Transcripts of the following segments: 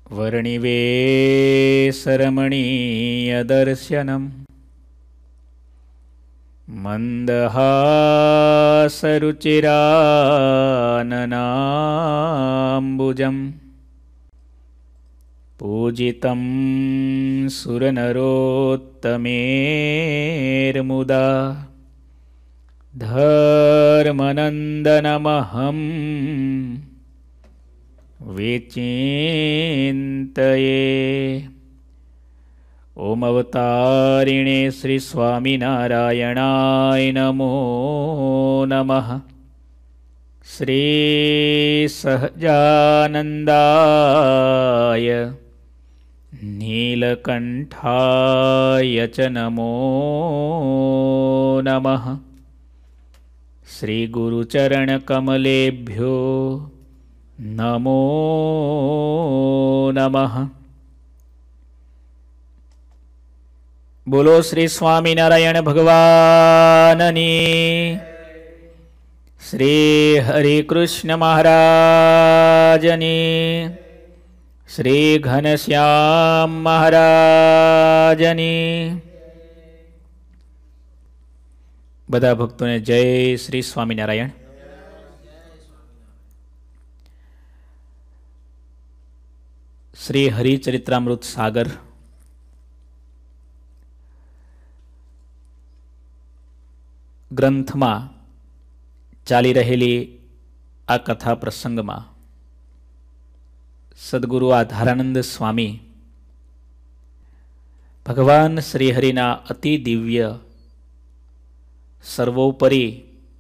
વર્ણિવેશરમણીયદર્શનम् મંદહાસરુચિરાનનાંબુજम् પૂજિतं સુરનરોત્તમેર્મુદા ધર્મનંદનમહં વિચિંતયે. ઓમ અવતારિણે શ્રી સ્વામિનારાયણાય નમો નમઃ. શ્રી સહજાનંદાય નીલકંઠાય ચ નમો નમઃ. શ્રી ગુરુચરણકમલેભ્યો નમો નમઃ. બોલો શ્રી સ્વામિનારાયણ ભગવાનની, શ્રી હરિકૃષ્ણ મહારાજની, શ્રી ઘનશ્યામ મહારાજની. બધા ભક્તોને જય શ્રી સ્વામિનારાયણ. શ્રી હરિચરિત્રામૃત સાગર ગ્રંથમાં ચાલી રહેલી આ કથા પ્રસંગમાં સદગુરુ આધારાનંદ સ્વામી ભગવાન શ્રીહરિના અતિ દિવ્ય સર્વોપરી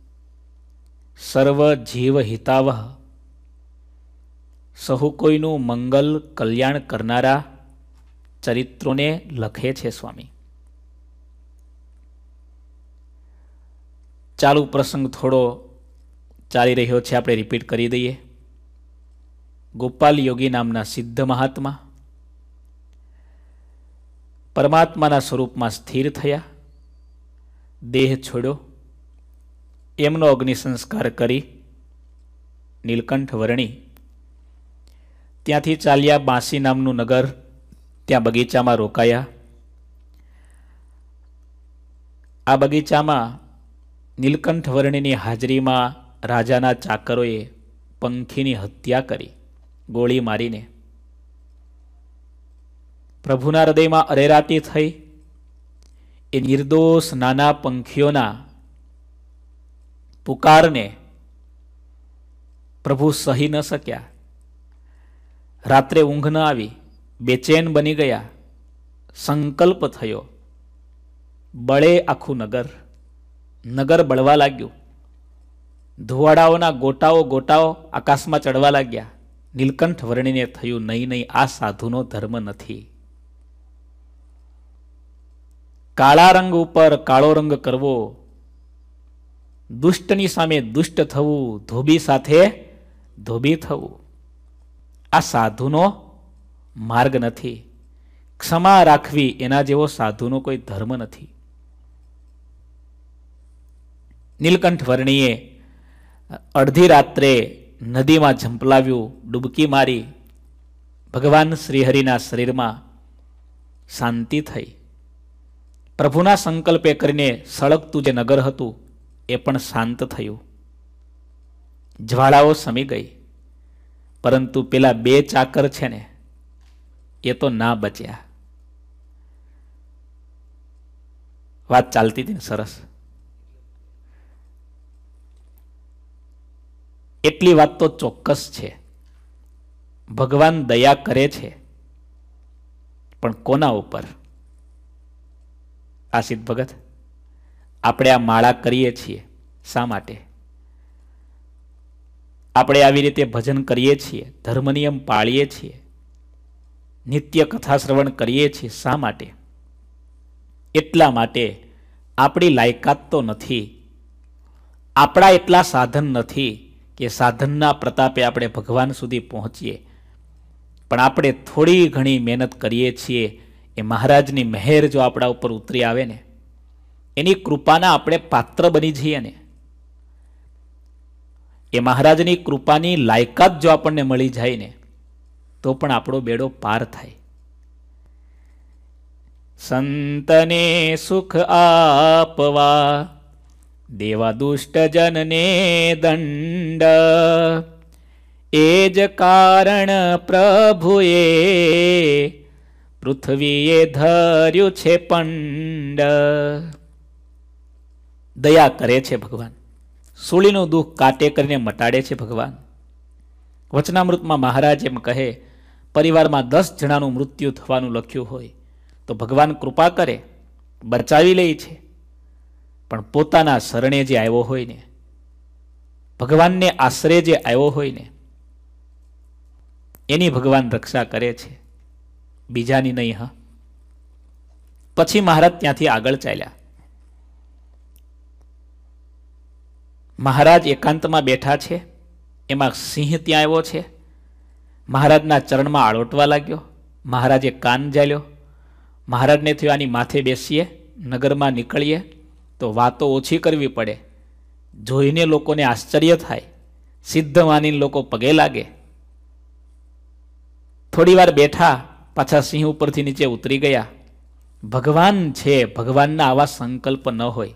સર્વ જીવ હિતાવહ સહુ કોઈનું મંગલ કલ્યાણ કરનારા ચરિત્રોને લખે છે સ્વામી. ચાલુ પ્રસંગ થોડો ચાલી રહ્યો છે, આપણે રિપીટ કરી દઈએ. ગોપાલ યોગી નામના સિદ્ધ મહાત્મા પરમાત્માના સ્વરૂપમાં સ્થિર થયા, દેહ છોડ્યો, એમનો અગ્નિ સંસ્કાર કરી નીલકંઠ વર્ણી ત્યાંથી ચાલ્યા બાંસી નામનું નગર, ત્યાં બગીચામાં રોકાયા. આ બગીચામાં નીલકંઠ વર્ણીની હાજરીમાં રાજાના ચાકરોએ પંખીની હત્યા કરી, ગોળી મારીને. પ્રભુના હૃદયમાં અરેરાટી થઈ. એ નિર્દોષ નાના પંખીઓના પુકારને પ્રભુ સહી ન શક્યા. રાત્રે ઊંઘ ન આવી, બેચેન બની ગયા. સંકલ્પ થયો, બળે આખું નગર બળવા લાગ્યું. ધુવાડાઓના ગોટાઓ આકાશમાં ચડવા લાગ્યા. નીલકંઠ વર્ણીને થયું, નહીં, આ સાધુનો ધર્મ નથી. કાળા રંગ ઉપર કાળો રંગ કરવો, દુષ્ટની સામે દુષ્ટ થવું, ધોબી સાથે ધોબી થવું, આ સાધુનો માર્ગ નથી. ક્ષમા રાખવી એના જેવો સાધુનો કોઈ ધર્મ નથી. નીલકંઠ વર્ણીએ અડધી રાત્રે નદીમાં ઝંપલાવ્યું, ડૂબકી મારી. ભગવાન શ્રીહરિના શરીરમાં શાંતિ થઈ. પ્રભુના સંકલ્પે કરીને સળગતું જે નગર હતું એ પણ શાંત થયું. જ્વાળાઓ શમી ગઈ, પરંતુ પેલા બે ચાકર છે ને એ તો ના બચ્યા. વાત ચાલતી હતી ને સરસ. એટલી વાત તો ચોક્કસ છે, ભગવાન દયા કરે છે, પણ કોના ઉપર? આ સિદ્ધ ભગત, આપણે આ માળા કરીએ છીએ શા માટે? આપણે આવી રીતે ભજન કરીએ છીએ, ધર્મ નિયમ પાળીએ છીએ, નિત્ય કથા શ્રવણ કરીએ છીએ શા માટે? એટલા માટે આપણી લાયકાત તો નથી, આપણા એટલા સાધન નથી કે સાધનના પ્રતાપે આપણે ભગવાન સુધી પહોંચીએ. પણ આપણે થોડી ઘણી મહેનત કરીએ છીએ. એ મહારાજની મહેર જો આપણા ઉપર ઉતરી આવે ને, એની કૃપાના આપણે પાત્ર બની જઈએ ને, એ મહારાજની કૃપાની લાયકાત જો આપણને મળી જાય ને, તો પણ આપણો બેડો પાર થાય. સંતને સુખ આપવા દેવા દુષ્ટ જનને દંડ, એ જ કારણ પ્રભુએ પૃથ્વીએ ધર્યું છે પંડ. દયા કરે છે ભગવાન, સૂળીનું દુઃખ કાટે કરીને મટાડે છે ભગવાન. વચનામૃતમાં મહારાજ એમ કહે, પરિવારમાં 10 જણાનું મૃત્યુ થવાનું લખ્યું હોય તો ભગવાન કૃપા કરે, બચાવી લે છે. પણ પોતાના શરણે જે આવ્યો હોય ને, ભગવાનને આશરે જે આવ્યો હોય ને, એની ભગવાન રક્ષા કરે છે, બીજાની નહીં. હા, પછી મહારાજ ત્યાંથી આગળ ચાલ્યા. મહારાજ એકાંતમાં બેઠા છે, એમાં સિંહ ત્યાં આવ્યો છે. મહારાજના ચરણમાં આળોટવા લાગ્યો. મહારાજે કાન ઝાલ્યો. મહારાજને થયું આની માથે બેસીએ, નગરમાં નીકળીએ તો વાતો ઓછી કરવી પડે, જોઈને લોકોને આશ્ચર્ય થાય, સિદ્ધ માનીને લોકો પગે લાગે. થોડી વાર બેઠા, પાછા સિંહ ઉપરથી નીચે ઉતરી ગયા. ભગવાન છે, ભગવાનના આવા સંકલ્પ ન હોય.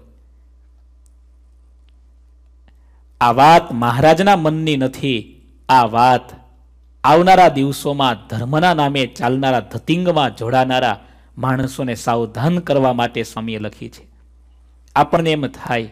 આ વાત મહારાજના મનની નથી. આ વાત આવનારા દિવસોમાં ધર્મના નામે ચાલનારા, ધતિંગમાં જોડાનારા માણસોને સાવધાન કરવા માટે સ્વામીએ લખી છે. આપણને એમ થાય,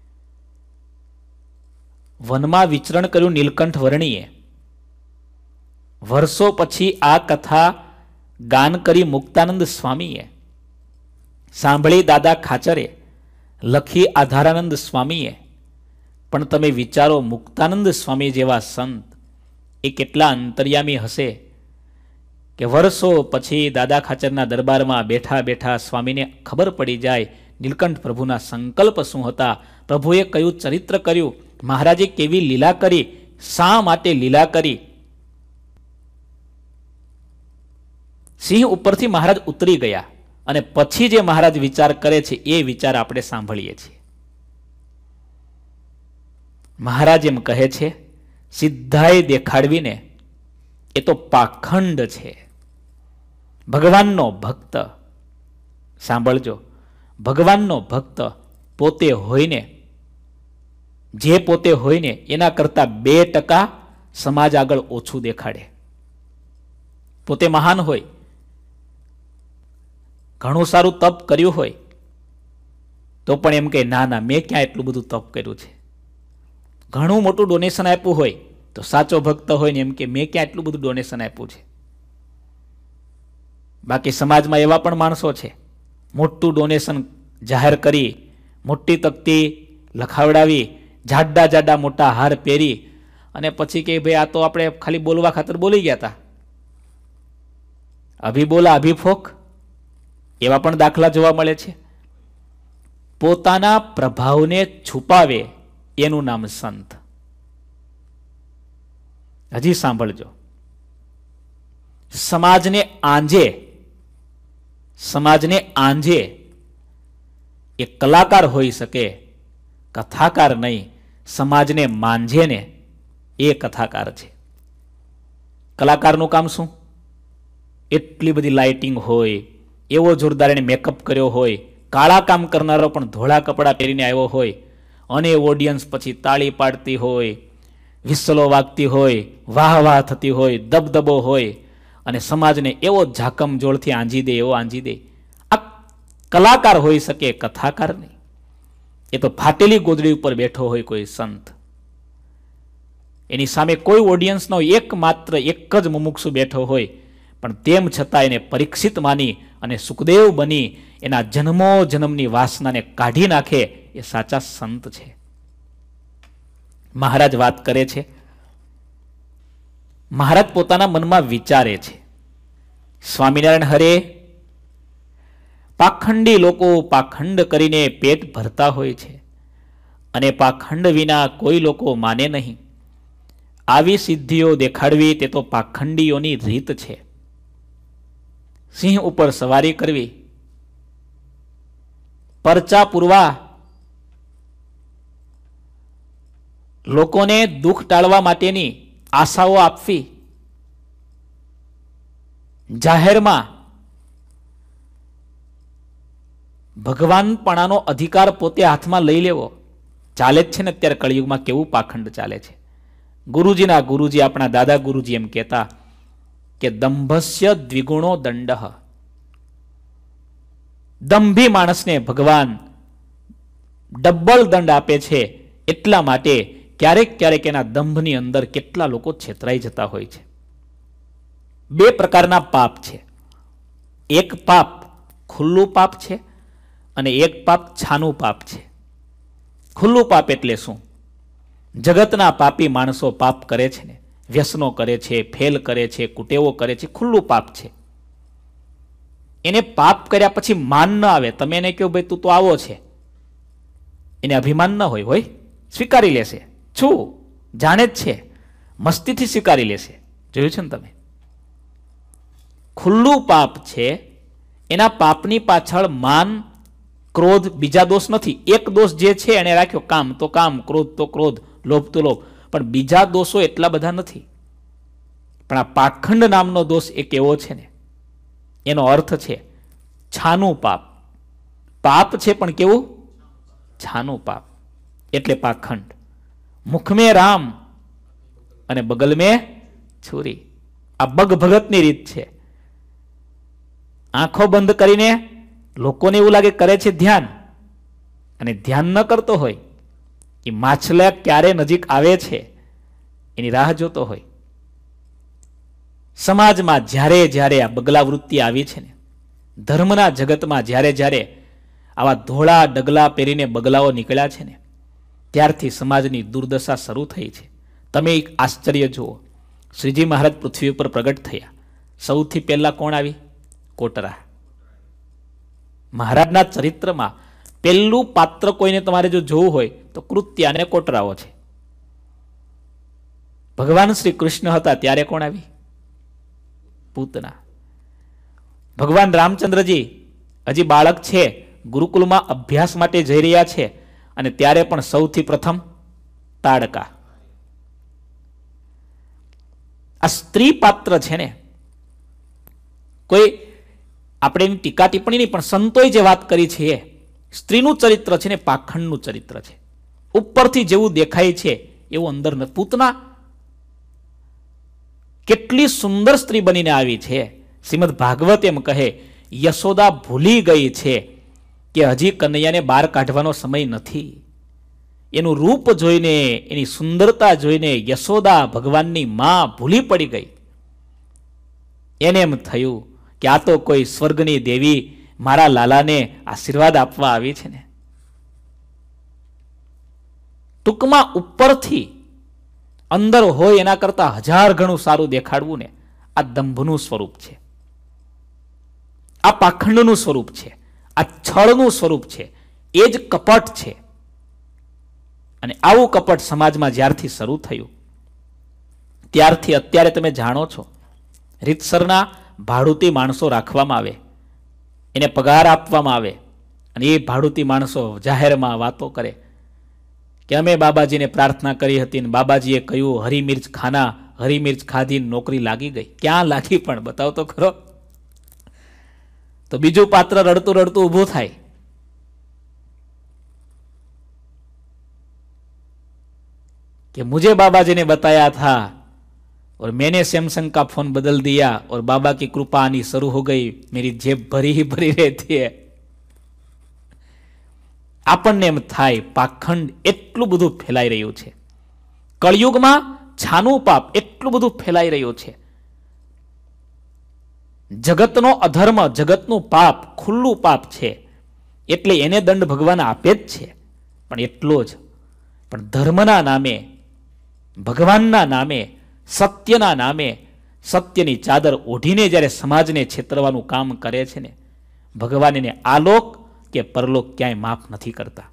વનમાં વિચરણ કર્યું નીલકંઠ વર્ણીએ, વર્ષો પછી આ કથા ગાન કરી મુક્તાનંદ સ્વામીએ, સાંભળી દાદા ખાચરે, લખી આધારાનંદ સ્વામીએ. પણ તમે વિચારો, મુક્તાનંદ સ્વામી જેવા સંત એ કેટલા અંતર્યામી હશે કે વર્ષો પછી દાદા ખાચરના દરબારમાં બેઠા બેઠા સ્વામીને ખબર પડી જાય નીલકંઠ પ્રભુના સંકલ્પ શું હતા, પ્રભુએ કયું ચરિત્ર કર્યું, મહારાજે કેવી લીલા કરી, શા માટે લીલા કરી. સિંહ ઉપરથી મહારાજ ઉતરી ગયા અને પછી જે મહારાજ વિચાર કરે છે એ વિચાર આપણે સાંભળીએ છીએ. મહારાજ એમ કહે છે, સિદ્ધાઈ દેખાડવીને એ તો પાખંડ છે. ભગવાનનો ભક્ત, સાંભળજો, ભગવાનનો ભક્ત પોતે હોયને, જે પોતે હોયને એના કરતા 2% સમાજ આગળ ઓછું દેખાડે. પોતે મહાન હોય, ઘણું સારું તપ કર્યું હોય તો પણ એમ કે ના ના, મેં ક્યાં એટલું બધું તપ કર્યું છે. ઘણું મોટું ડોનેશન આપ્યું હોય તો સાચો ભક્ત હોય ને એમ કે મેં ક્યાં એટલું બધું ડોનેશન આપ્યું છે. બાકી સમાજમાં એવા પણ માણસો છે, મોટું ડોનેશન જાહેર કરી, મોટી તકતી લખાવડાવી, જાડા જાડા મોટા હાર પહેરી અને પછી કે ભાઈ આ તો આપણે ખાલી બોલવા ખાતર બોલી ગયા હતા, અભી બોલા અભી ફોક, એવા પણ દાખલા જોવા મળે છે. પોતાના પ્રભાવને છુપાવે એનું નામ સંત. હજી સાંભળજો, સમાજને આંજે એ કલાકાર હોઈ શકે, કથાકાર નહીં. સમાજને માંજે ને એ કથાકાર છે. કલાકારનું કામ શું? એટલી બધી લાઇટિંગ હોય, એવો જોરદાર એને મેકઅપ કર્યો હોય, કાળા કામ કરનારો પણ ધોળા કપડાં પહેરીને આવ્યો હોય અને ઓડિયન્સ પછી તાળી પાડતી હોય, વિસલો વાગતી હોય, વાહ વાહ થતી હોય, દબદબો હોય અને સમાજને એવો ઝાકમ જોળથી આંજી દે, એવો આંજી દે. આ કલાકાર હોઈ શકે, કથાકાર નહીં. એ તો ફાટેલી ગોદડી ઉપર બેઠો હોય કોઈ સંત, એની સામે કોઈ ઓડિયન્સ નો એકમાત્ર એક જ મુમુક્ષુ બેઠો હોય, પણ તેમ છતાં એને પરીક્ષિત માની અને સુખદેવ બની એના જન્મો જન્મની વાસનાને કાઢી નાખે, એ સાચા સંત છે. મહારાજ વાત કરે છે, મહારાજ પોતાના મનમાં વિચારે છે, સ્વામિનારાયણ હરે, પાખંડી લોકો પાખંડ કરીને પેટ ભરતા હોય છે અને પાખંડ વિના કોઈ લોકો માને નહીં. આવી સિદ્ધિઓ દેખાડવી તે તો પાખંડીઓની રીત છે. સિંહ ઉપર સવારી કરવી, પરચા પૂરવા, લોકોને દુઃખ ટાળવા માટેની આશાઓ આપવી, જાહેરમાં ભગવાનપણાનો અધિકાર પોતે હાથમાં લઈ લેવો ચાલે જ છે ને. અત્યારે કળિયુગમાં કેવું પાખંડ ચાલે છે. ગુરુજી આપણા દાદા ગુરુજી એમ કહેતા કે દંભસ્ય દ્વિગુણો દંડ. દંભી માણસને ભગવાન ડબલ દંડ આપે છે. એટલા માટે ક્યારેક ક્યારેક એના દંભની અંદર કેટલા લોકો છેતરાઈ જતા હોય છે. બે પ્રકારના પાપ છે. એક પાપ ખુલ્લું પાપ છે અને એક પાપ છાનું પાપ છે. ખુલ્લું પાપ એટલે શું? જગતના પાપી માણસો પાપ કરે છે ને, વ્યસનો કરે છે, ફેલ કરે છે, કુટેવો કરે છે, ખુલ્લું પાપ છે. એને પાપ કર્યા પછી માન ન આવે. તમે એને કહો ભાઈ તું તો આવો છે, એને અભિમાન ન હોય સ્વીકારી લેશે. છું જાણે જ છે, મસ્તીથી સ્વીકારી લેશે. જોયું છે ને તમે? ખુલ્લું પાપ છે, એના પાપની પાછળ માન, ક્રોધ, બીજા દોષ નથી. એક દોષ જે છે એને રાખ્યો, કામ તો કામ, ક્રોધ તો ક્રોધ, લોભ તો લોભ, પણ બીજા દોષો એટલા બધા નથી. પણ આ પાખંડ નામનો દોષ એક એવો છે ને, એનો અર્થ છે છાનું પાપ. પાપ છે પણ કેવું? છાનું પાપ. એટલે પાખંડ. મુખ મેં રામ અને બગલ મેં છુરી. આ બગ ભગતની રીત છે. આંખો બંધ કરીને લોકોને એવું લાગે કરે છે ધ્યાન, અને ધ્યાન ન કરતો હોય એ માછલા ક્યારે નજીક આવે છે એની રાહ જોતો હોય. સમાજમાં જ્યારે જ્યારે આ બગલા વૃત્તિ આવી છે ને, ધર્મના જગતમાં જ્યારે જ્યારે આવા ધોળા ડગલા પહેરીને બગલાઓ નીકળ્યા છે ને, ત્યારથી સમાજની દુર્દશા શરૂ થઈ છે. તમે એક આશ્ચર્ય જુઓ. શ્રીજી મહારાજ પૃથ્વી ઉપર પ્રગટ થયા, સૌથી પહેલા કોણ આવી? કોટરા. મહારાજના ચરિત્રમાં પહેલું પાત્ર કોઈને તમારે જો જોવું હોય તો કૃત્યા અને કોટરાઓ છે. ભગવાન શ્રી કૃષ્ણ હતા ત્યારે કોણ આવી? પૂતના. ભગવાન રામચંદ્રજી હજી બાળક છે, ગુરુકુલમાં અભ્યાસ માટે જઈ રહ્યા છે, અને ત્યારે પણ સૌથી પ્રથમ તાડકા. આ સ્ત્રી પાત્ર છે ને, કોઈ આપણે એની ટીકા ટિપ્પણી નહીં, પણ સંતોએ જે વાત કરી છે એ સ્ત્રીનું ચરિત્ર છે ને પાખંડનું ચરિત્ર છે. ઉપરથી જેવું દેખાય છે એવું અંદર ન. પૂતના કેટલી સુંદર સ્ત્રી બનીને આવી છે. શ્રીમદ ભાગવત એમ કહે, યશોદા ભૂલી ગઈ છે કે હજી કનૈયાને બહાર કાઢવાનો સમય નથી. એનું રૂપ જોઈને, એની સુંદરતા જોઈને યશોદા ભગવાનની માં ભૂલી પડી ગઈ. એને એમ થયું કે આ તો કોઈ સ્વર્ગની દેવી મારા લાલાને આશીર્વાદ આપવા આવી છે ને. ટૂંકમાં ઉપરથી અંદર હોય એના કરતા 1000 ગણું સારું દેખાડવું ને, આ દંભનું સ્વરૂપ છે, આ પાખંડનું સ્વરૂપ છે, આ છળનું સ્વરૂપ છે, એ જ કપટ છે. અને આવું કપટ સમાજમાં જ્યારથી શરૂ થયું ત્યારથી અત્યારે તમે જાણો છો, રીતસરના ભાડુતી માણસો રાખવામાં આવે, એને પગાર આપવામાં આવે, અને એ ભાડુતી માણસો જાહેરમાં વાતો કરે કે અમે બાબાજીને પ્રાર્થના કરી હતી ને બાબાજીએ કહ્યું હરી મિર્ચ ખાના, હરી મિર્ચ ખાધી, નોકરી લાગી ગઈ. ક્યાં લાગી પણ બતાવ તો ખરો. તો બીજું પાત્ર રડતું રડતું ઊભું થાય. कि मुझे बाबा जी ने बताया था और मैंने सैमसंग का फोन बदल दिया और बाबा की कृपा आनी शुरू हो गई, मेरी जेब भरी ही भरी रहती है. આપણને એમ થાય પાખંડ એટલું બધું ફેલાઈ રહ્યું છે. કળિયુગમાં છાનું પાપ એટલું બધું ફેલાઈ રહ્યું છે. જગતનો અધર્મ, જગતનું પાપ ખુલ્લું પાપ છે, એટલે એને દંડ ભગવાન આપે જ છે. પણ એટલો જ. પણ ધર્મના નામે, ભગવાનના નામે, સત્યના નામે, સત્યની ચાદર ઓઢીને જ્યારે સમાજને છેતરવાનું કામ કરે છે ને, ભગવાન એને આલોક કે પરલોક ક્યાંય માફ નથી કરતા.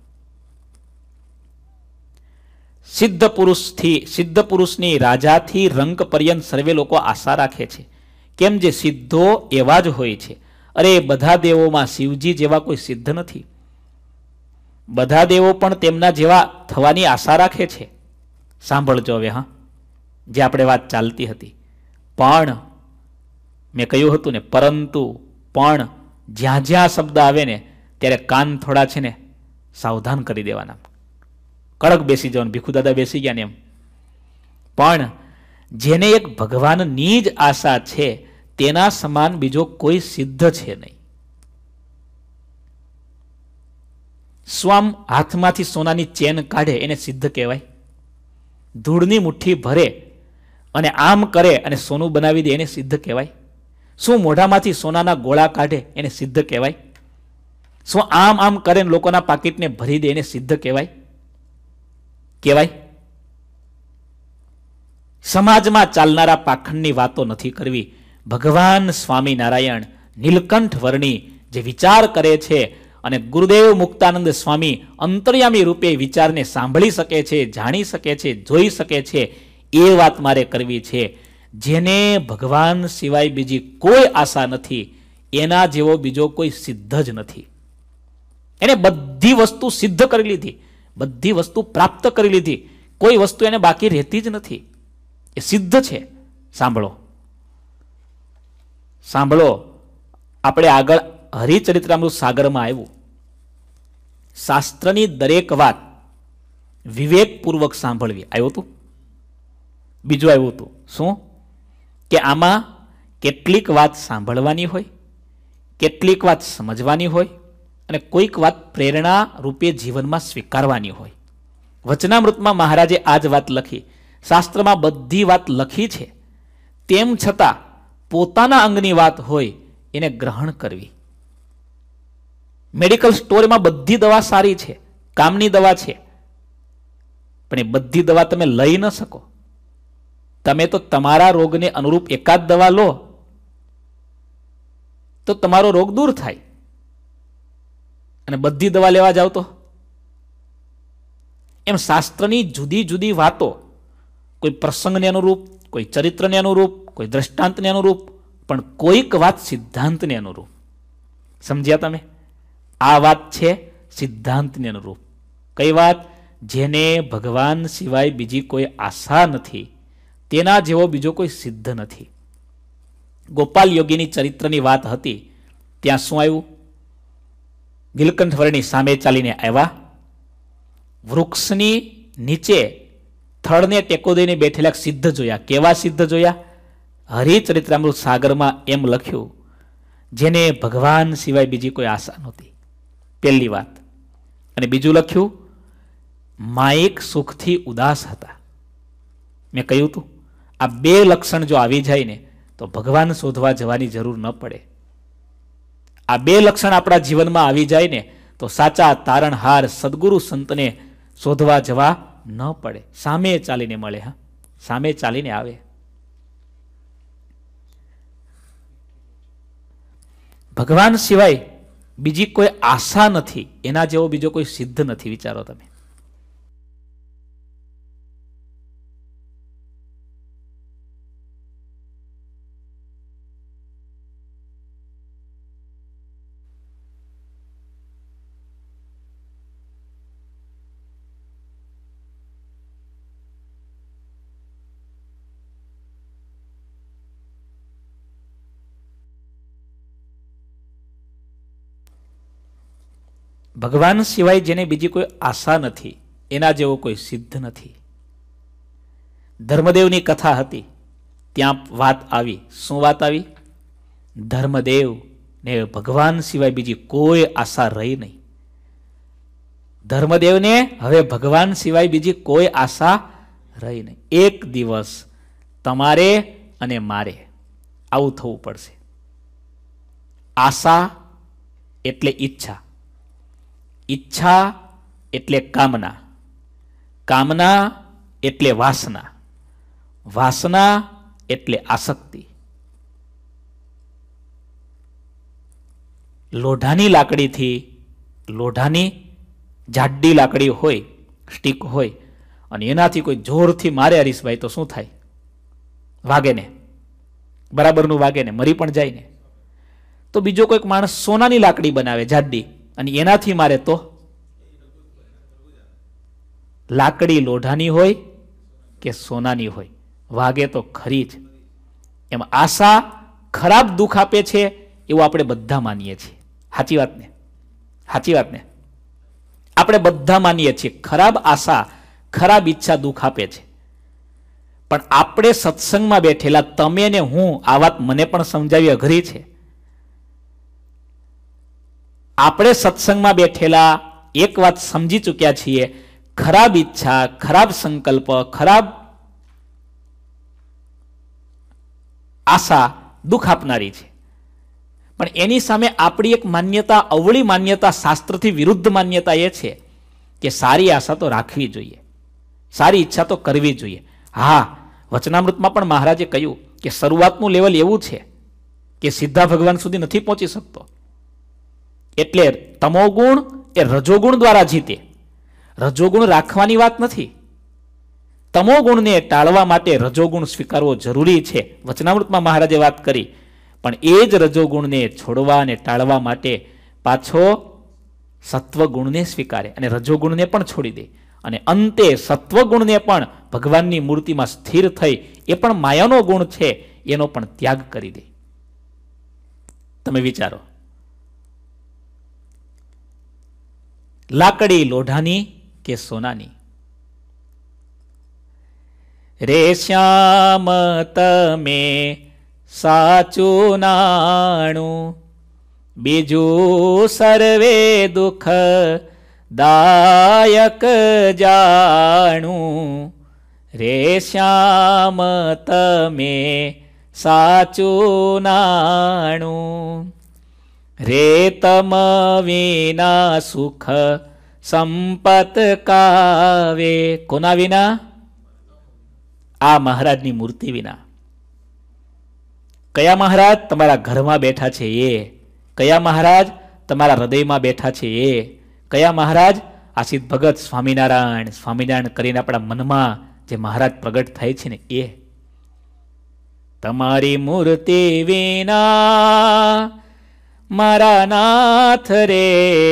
સિદ્ધ પુરુષની રાજાથી રંક પર્યંત સર્વે લોકો આશા રાખે છે. કેમ? જે સિદ્ધો એવા જ હોય છે. અરે બધા દેવોમાં શિવજી જેવા કોઈ સિદ્ધ નથી. બધા દેવો પણ તેમના જેવા થવાની આશા રાખે છે. સાંભળજો હવે, હા, જે આપણે વાત ચાલતી હતી. પણ મેં કહ્યું હતું ને, પરંતુ પણ જ્યાં જ્યાં શબ્દ આવે ને ત્યારે કાન થોડા છે ને સાવધાન કરી દેવાના. કડક બેસી જવાનું, ભીખુ દાદા બેસી ગયા ને એમ. પણ જેને એક ભગવાનની જ આશા છે તેના સમાન બીજો કોઈ સિદ્ધ છે નહીં. સ્વામ હાથમાંથી સોનાની ચેન કાઢે એને સિદ્ધ કહેવાય? ધૂળની મુઠ્ઠી ભરે અને આમ કરે અને સોનું બનાવી દે એને સિદ્ધ કહેવાય? શું મોઢામાંથી સોનાના ગોળા કાઢે એને સિદ્ધ કહેવાય? શું આમ આમ કરે ને લોકોના પાકીટને ભરી દે એને સિદ્ધ કહેવાય? કહેવાય? સમાજમાં ચાલનારા પાખંડની વાતો નથી કરવી. ભગવાન સ્વામિનારાયણ નીલકંઠ વર્ણી જે વિચાર કરે છે અને ગુરુદેવ મુક્તાનંદ સ્વામી અંતર્યામી રૂપે વિચારને સાંભળી શકે છે, જાણી શકે છે, જોઈ શકે છે, એ વાત મારે કરવી છે. જેને ભગવાન સિવાય બીજી કોઈ આશા નથી એના જેવો બીજો કોઈ સિદ્ધ જ નથી. એને બધી વસ્તુ સિદ્ધ કરી લીધી, બધી વસ્તુ પ્રાપ્ત કરી લીધી, કોઈ વસ્તુ એને બાકી રહેતી જ નથી. એ સિદ્ધ છે. સાંભળો સાંભળો, આપણે આગળ હરિચરિત્રામૃત સાગરમાં આવ્યું, શાસ્ત્રની દરેક વાત વિવેકપૂર્વક સાંભળવી. આવ્યું હતું. બીજું આવ્યું હતું શું? કે આમાં કેટલીક વાત સાંભળવાની હોય, કેટલીક વાત સમજવાની હોય અને કોઈક વાત પ્રેરણા રૂપે જીવનમાં સ્વીકારવાની હોય. વચનામૃતમાં મહારાજે આ જ વાત લખી. શાસ્ત્રમાં બધી વાત લખી છે, તેમ છતાં પોતાના અંગની વાત હોય એને ગ્રહણ કરવી. મેડિકલ સ્ટોરમાં બધી દવા સારી છે, કામની દવા છે, પણ એ બધી દવા તમે લઈ ન શકો. તમે તો તમારા રોગને અનુરૂપ એકાદ દવા લો તો તમારો રોગ દૂર થાય, અને બધી દવા લેવા જાવ તો એમ શાસ્ત્રની જુદી જુદી વાતો કોઈ પ્રસંગને અનુરૂપ, કોઈ ચરિત્રને અનુરૂપ, કોઈ દ્રષ્ટાંતને અનુરૂપ, પણ કોઈક વાત સિદ્ધાંતને અનુરૂપ. સમજ્યા તમે? આ વાત છે સિદ્ધાંતને અનુરૂપ. કઈ વાત? જેને ભગવાન સિવાય બીજી કોઈ આશા નથી તેના જેવો બીજો કોઈ સિદ્ધ નથી. ગોપાલ યોગીની ચરિત્રની વાત હતી, ત્યાં શું આવ્યું? નીલકંઠ વર્ણી સામે ચાલીને આવ્યા, વૃક્ષની નીચે થડને ટેકો દઈને બેઠેલા સિદ્ધ જોયા. કેવા સિદ્ધ જોયા? હરિચરિત્રામૃત સાગરમાં એમ લખ્યું, જેને ભગવાન સિવાય બીજી કોઈ આશા નહોતી. પહેલી વાત. અને બીજું લખ્યું, માયિક સુખથી ઉદાસ હતા. મેં કહ્યું હતું આ બે લક્ષણ જો આવી જાય ને તો ભગવાન શોધવા જવાની જરૂર ન પડે. આ બે લક્ષણ આપણા જીવનમાં આવી જાય ને તો સાચા તારણહાર સદગુરુ સંતને શોધવા જવા ન પડે. સામે ચાલીને મળે. હા, સામે ચાલીને આવે. ભગવાન સિવાય બીજી કોઈ આશા નથી એના જેવો બીજો કોઈ સિદ્ધ નથી. વિચારો તમે. ભગવાન સિવાય જેને બીજી કોઈ આશા નથી એના જેવો કોઈ સિદ્ધ નથી. ધર્મદેવની કથા હતી, ત્યાં વાત આવી. શું વાત આવી? ધર્મદેવ ને ભગવાન સિવાય બીજી કોઈ આશા રહી નહીં. ધર્મદેવને હવે ભગવાન સિવાય બીજી કોઈ આશા રહી નહીં. એક દિવસ તમારે અને મારે આવું થવું પડશે. આશા એટલે ઈચ્છા, ઈચ્છા એટલે કામના, કામના એટલે વાસના, વાસના એટલે આસક્તિ. લોઢાની લાકડીથી, લોઢાની જાડી લાકડી હોય, સ્ટીક હોય, અને એનાથી કોઈ જોરથી મારે હરીશભાઈ તો શું થાય? વાગે ને, બરાબરનું વાગે ને, મરી પણ જાય ને. તો બીજો કોઈક માણસ સોનાની લાકડી બનાવે જાડી, અને એનાથી મારે તો લાકડી લોઢાની હોય કે સોનાની હોય, વાગે તો ખરી જ. એમ આશા ખરાબ દુઃખ આપે છે એવું આપણે બધા માનીએ છીએ. સાચી વાત ને? સાચી વાત ને? આપણે બધા માનીએ છીએ ખરાબ આશા, ખરાબ ઈચ્છા દુઃખ આપે છે. પણ આપણે સત્સંગમાં બેઠેલા તમે ને હું, આ વાત મને પણ સમજાવી અઘરી છે. આપણે સત્સંગમાં બેઠેલા એક વાત સમજી ચૂક્યા છીએ, ખરાબ ઈચ્છા, ખરાબ સંકલ્પ, ખરાબ આશા દુઃખ આપનારી છે. પણ એની સામે આપણી એક માન્યતા, અવળી માન્યતા, શાસ્ત્રથી વિરુદ્ધ માન્યતા એ છે કે સારી આશા તો રાખવી જોઈએ, સારી ઈચ્છા તો કરવી જોઈએ. હા, વચનામૃતમાં પણ મહારાજે કહ્યું કે શરૂઆતનું લેવલ એવું છે કે સીધા ભગવાન સુધી નથી પહોંચી શકતો. એટલે તમોગુણ એ રજોગુણ દ્વારા જીતે. રજોગુણ રાખવાની વાત નથી. તમોગુણને ટાળવા માટે રજોગુણ સ્વીકારવો જરૂરી છે. વચનામૃતમાં મહારાજે વાત કરી. પણ એ જ રજોગુણને છોડવા અને ટાળવા માટે પાછો સત્વગુણને સ્વીકારે અને રજોગુણને પણ છોડી દે. અને અંતે સત્વગુણને પણ ભગવાનની મૂર્તિમાં સ્થિર થઈ, એ પણ માયાનો ગુણ છે, એનો પણ ત્યાગ કરી દે. તમે વિચારો, લાકડી લોઢાની કે સોનાની? રે શ્યામ તમે સાચું નાણું, બીજું સર્વે દુઃખ દાયક જાણું. રે શ્યામ તમે સાચું નાણું, રે તમ વિના સુખ સંપત કાવે. કોના વિના? આ મહારાજની મૂર્તિ વિના. કયા મહારાજ? તમારા ઘરમાં બેઠા છે એ. કયા મહારાજ? તમારા હૃદયમાં બેઠા છે એ. કયા મહારાજ? આ સિદ્ધ ભગત સ્વામિનારાયણ, સ્વામિનારાયણ કરીને આપણા મનમાં જે મહારાજ પ્રગટ થાય છે ને એ. તમારી મૂર્તિ વિના મારા નાથ રે,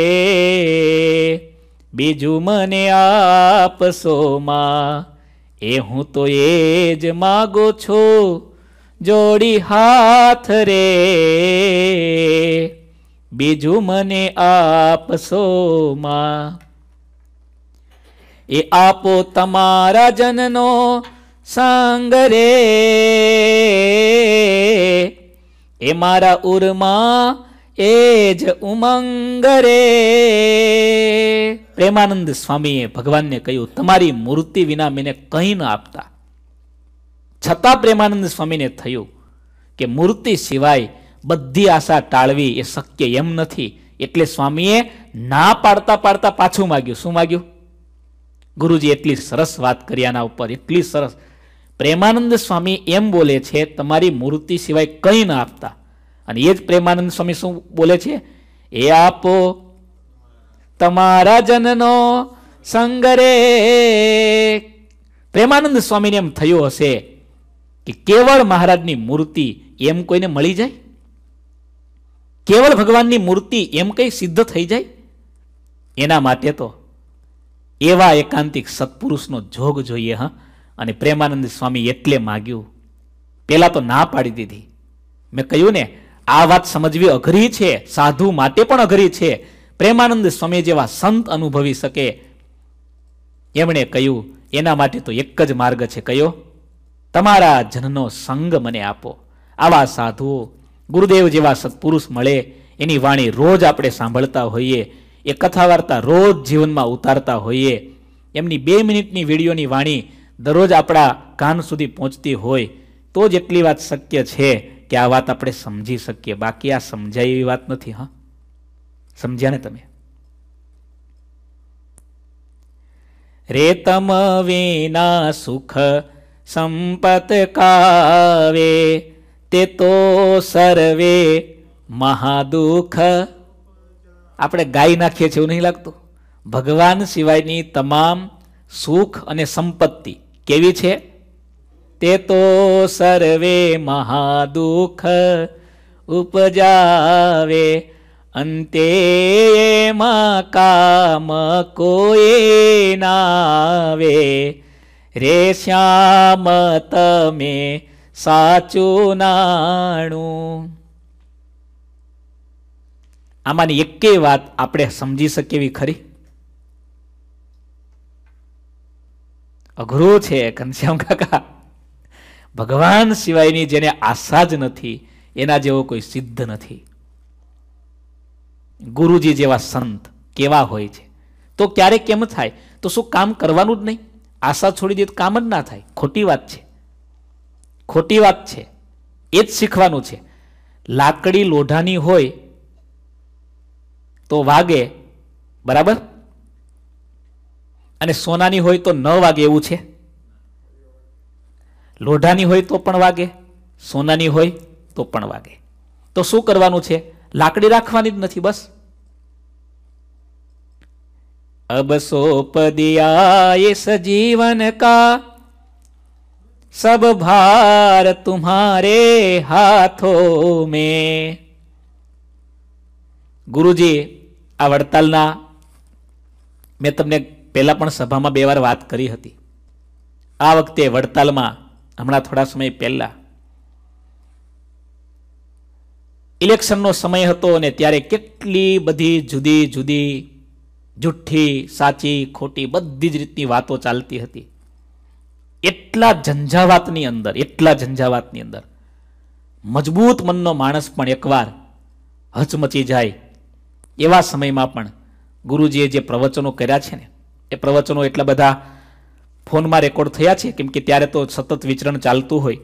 બીજું મને આપશો માં, એ હું તો એ જ માગું છું, જોડી હાથ રે, બીજું મને આપશો માં. એ આપો તમારા જનનો સંગ રે, એ મારા ઉરમાં એ જ ઉમંગ રે. પ્રેમાનંદ સ્વામીએ ભગવાનને કહ્યું, તમારી મૂર્તિ વિના મને કંઈ ન આપતા. છતાં પ્રેમાનંદ સ્વામીને થયું કે મૂર્તિ સિવાય બધી આશા ટાળવી એ શક્ય એમ નથી. એટલે સ્વામીએ ના પાડતા પાડતા પાછું માગ્યું. શું માગ્યું? ગુરુજી એટલી સરસ વાત કરી આના ઉપર, એટલી સરસ. પ્રેમાનંદ સ્વામી એમ બોલે છે, તમારી મૂર્તિ સિવાય કંઈ ન આપતા. અને એ જ પ્રેમાનંદ સ્વામી શું બોલે છે? એ આપો તમારા જનનો સંગ રે. પ્રેમાનંદ સ્વામીને એમ થયું હશે કે કેવળ મહારાજની મૂર્તિ એમ કોઈને મળી જાય? કેવળ ભગવાનની મૂર્તિ એમ કઈ સિદ્ધ થઈ જાય? એના માટે તો એવા એકાંતિક સત્પુરુષનો જોગ જોઈએ. હા, અને પ્રેમાનંદ સ્વામી એટલે માગ્યું. પેલા તો ના પાડી દીધી. મેં કહ્યું ને, આ વાત સમજવી અઘરી છે, સાધુ માટે પણ અઘરી છે. પ્રેમાનંદ સ્વામી જેવા સંત અનુભવી શકે એમણે કહ્યું, એના માટે તો એક જ માર્ગ છે. કયો? તમારા જનનો સંગ મને આપો. આવા સાધુઓ, ગુરુદેવ જેવા સત્પુરુષ મળે, એની વાણી રોજ આપણે સાંભળતા હોઈએ, એ કથા વાર્તા રોજ જીવનમાં ઉતારતા હોઈએ, એમની 2 મિનિટની વિડીયોની વાણી દરરોજ આપણા કાન સુધી પહોંચતી હોય, તો જ એટલી વાત શક્ય છે કે આ વાત આપણે સમજી શકીએ. બાકી આ સમજાય એવી વાત નથી. હા, સમજ્યા ને તમે? રે તમ વિના સુખ સંપત કાવે, તે તો સર્વે મહાદુઃખ. આપણે ગાઈ નાખીએ છીએ એવું નહીં લાગતું? ભગવાન સિવાયની તમામ સુખ અને સંપત્તિ કેવી છે? તે તો સર્વે મહાદુઃખ ઉપજાવે, અંતે એમાં કામ કોઈ નાવે. રે શ્યામ તમે સાચું નાણું. આમાંની એકેય વાત આપણે સમજી શકીએ એવી ખરી? અઘરું છે ઘનશ્યામ કાકા. ભગવાન સિવાયની જેને આશા જ નથી એના જેવો કોઈ સિદ્ધ નથી. ગુરુજી જેવા સંત કેવા હોય છે? તો ક્યારેક કેમ થાય? તો શું કામ કરવાનું જ નહીં? આશા છોડી દે તો કામ જ ના થાય. ખોટી વાત છે, ખોટી વાત છે. એ જ શીખવાનું છે. લાકડી લોઢાની હોય તો વાગે, બરાબર, અને સોનાની હોય તો ન વાગે એવું છે? લોઢાની હોય તો પણ વાગે, સોનાની હોય તો પણ વાગે. તો શું કરવાનું છે? લાકડી રાખવાની જ નથી, બસ. અબ સોપ દિયા ઇસ જીવન કા, સબ ભાર તુમ્હારે હાથોં મેં. ગુરુજી આ વડતાલના, મેં તમને પહેલા પણ સભામાં 2 વાર વાત કરી હતી. આ વખતે વડતાલમાં હમણાં થોડા સમય પહેલા ઇલેક્શનનો સમય હતો અને ત્યારે કેટલી બધી જુદી જુદી જુઠ્ઠી, સાચી, ખોટી બધી જ રીતની વાતો ચાલતી હતી. એટલા ઝંઝાવાતની અંદર મજબૂત મનનો માણસ પણ એકવાર હચમચી જાય એવા સમયમાં પણ ગુરુજીએ જે પ્રવચનો કર્યા છે ને, એ પ્રવચનો એટલા બધા ફોનમાં રેકોર્ડ થયા છે, કેમ કે ત્યારે તો સતત વિચરણ ચાલતું હોય.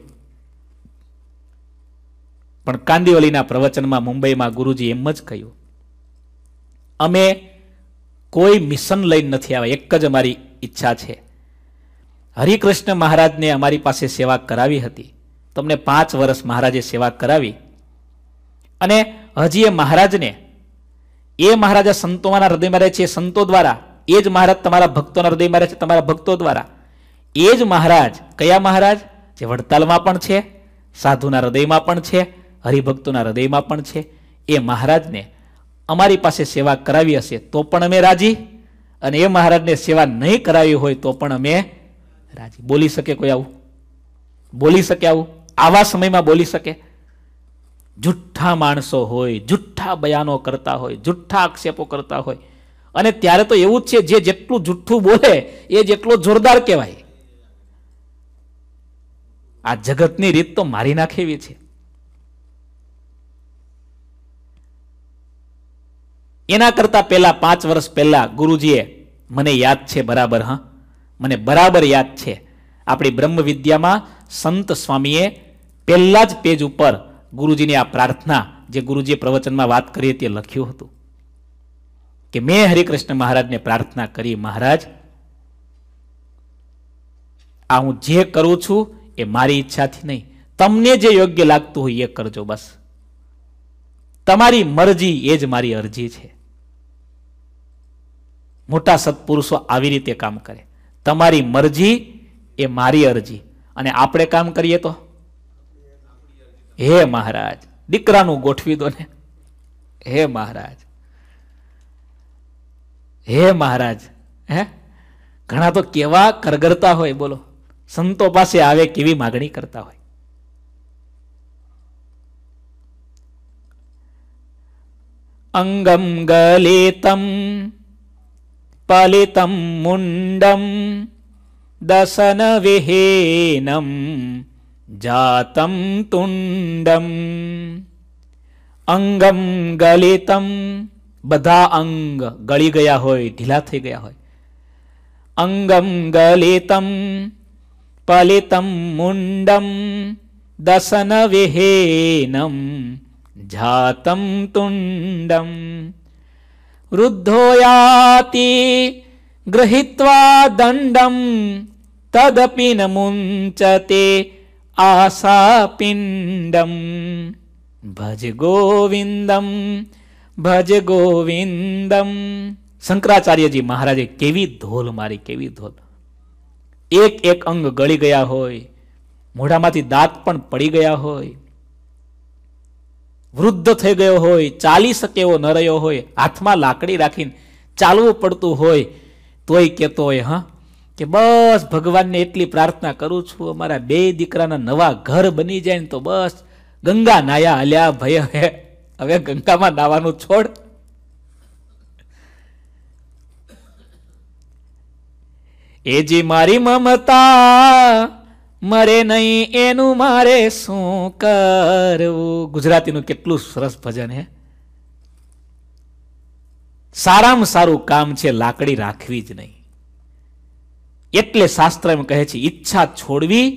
પણ કાંદિવલીના પ્રવચનમાં મુંબઈમાં ગુરુજી એમ જ કહ્યું, અમે કોઈ મિશન લઈને નથી આવ્યા. એક જ અમારી ઈચ્છા છે. હરિકૃષ્ણ મહારાજને અમારી પાસે સેવા કરાવી હતી. તમને 5 વર્ષ મહારાજે સેવા કરાવી અને હજી એ મહારાજને, એ મહારાજા સંતોના હૃદયમાં રહે છે, સંતો દ્વારા. એ જ મહારાજ તમારા ભક્તોના હૃદયમાં રહે છે, તમારા ભક્તો દ્વારા. એ જ મહારાજ, કયા મહારાજ? જે વડતાલમાં પણ છે, સાધુના હૃદયમાં પણ છે, હરિભક્તોના હૃદયમાં પણ છે. એ મહારાજને અમારી પાસે સેવા કરાવી હશે તો પણ અમે રાજી, અને એ મહારાજને સેવા નહીં કરાવી હોય તો પણ અમે રાજી. બોલી શકે કોઈ આવું? બોલી શકે આવું? આવા સમયમાં બોલી શકે? જુઠ્ઠા માણસો હોય, જુઠ્ઠા બયાનો કરતા હોય, જુઠ્ઠા આક્ષેપો કરતા હોય. અને ત્યારે તો એવું જ છે, જે જેટલું જુઠ્ઠું બોલે એ જેટલો જોરદાર કહેવાય. આ જગતની રીત તો મારી નાખે એવી છે. એના કરતા પહેલા 5 વર્ષ પહેલા ગુરુજીએ, મને યાદ છે બરાબર, હા, મને બરાબર યાદ છે, આપણી બ્રહ્મ વિદ્યામાં સંત સ્વામીએ પહેલા જ પેજ ઉપર ગુરુજીની આ પ્રાર્થના, જે ગુરુજીએ પ્રવચનમાં વાત કરી હતી, લખ્યું હતું કે મેં હરિકૃષ્ણ મહારાજને પ્રાર્થના કરી, મહારાજ આ હું જે કરું છું એ મારી ઈચ્છાથી નહીં, તમને જે યોગ્ય લાગતું હોય એ કરજો, બસ. તમારી મરજી એ જ મારી અરજી છે. મોટા સત્પુરુષો આવી રીતે કામ કરે. તમારી મરજી એ મારી અરજી. અને આપણે કામ કરીએ તો, હે મહારાજ દીકરાનું ગોઠવી દો ને, હે મહારાજ, હે મહારાજ. હે ઘણા તો કેવા કરગરતા હોય, બોલો, સંતો પાસે આવે કેવી માગણી કરતા હોય. અંગમ ગલિતમ પલિતમ મુંડમ દસન વિહીનમ જાતમ તુંડમ. અંગમ ગલિતમ, બધા અંગ ગળી ગયા હોય, ઢીલા થઈ ગયા હોય. અંગમ ગલિતમ પલિતમ મુંડમ દસન વિહીનમ જાતમ તુંડમ. વૃદ્ધો યાતિ ગૃહીત્વા દંડમ તદપિ ન મુંચતે આશાપિંડમ. ભજ ગોવિંદમ ભજ ગોવિંદમ. શંકરાચાર્યજી મહારાજે કેવી ધોલ મારી, કેવી ધોલ. એક એક અંગ ગળી ગયા હોય, મોઢામાંથી દાંત પણ પડી ગયા હોય, વૃદ્ધ થઈ ગયો હોય, ચાલી શકે એવો ન રહ્યો હોય, હાથમાં લાકડી રાખીને ચાલવું પડતું હોય, તોય કહેતો હોય, હા કે બસ ભગવાનને એટલી પ્રાર્થના કરું છું, અમારા 2 દીકરાના નવા ઘર બની જાય ને તો બસ ગંગા નાયા હલ્યા ભય, હવે ગંગામાં નાવાનું છોડ. એ જી મારી મમતા મરે નહીં, એનું મારે શું કરવું. ગુજરાતીનું કેટલું સરસ ભજન હે. સારામાં સારું કામ છે લાકડી રાખવી જ નહીં. એટલે શાસ્ત્ર એમ કહે છે, ઈચ્છા છોડવી,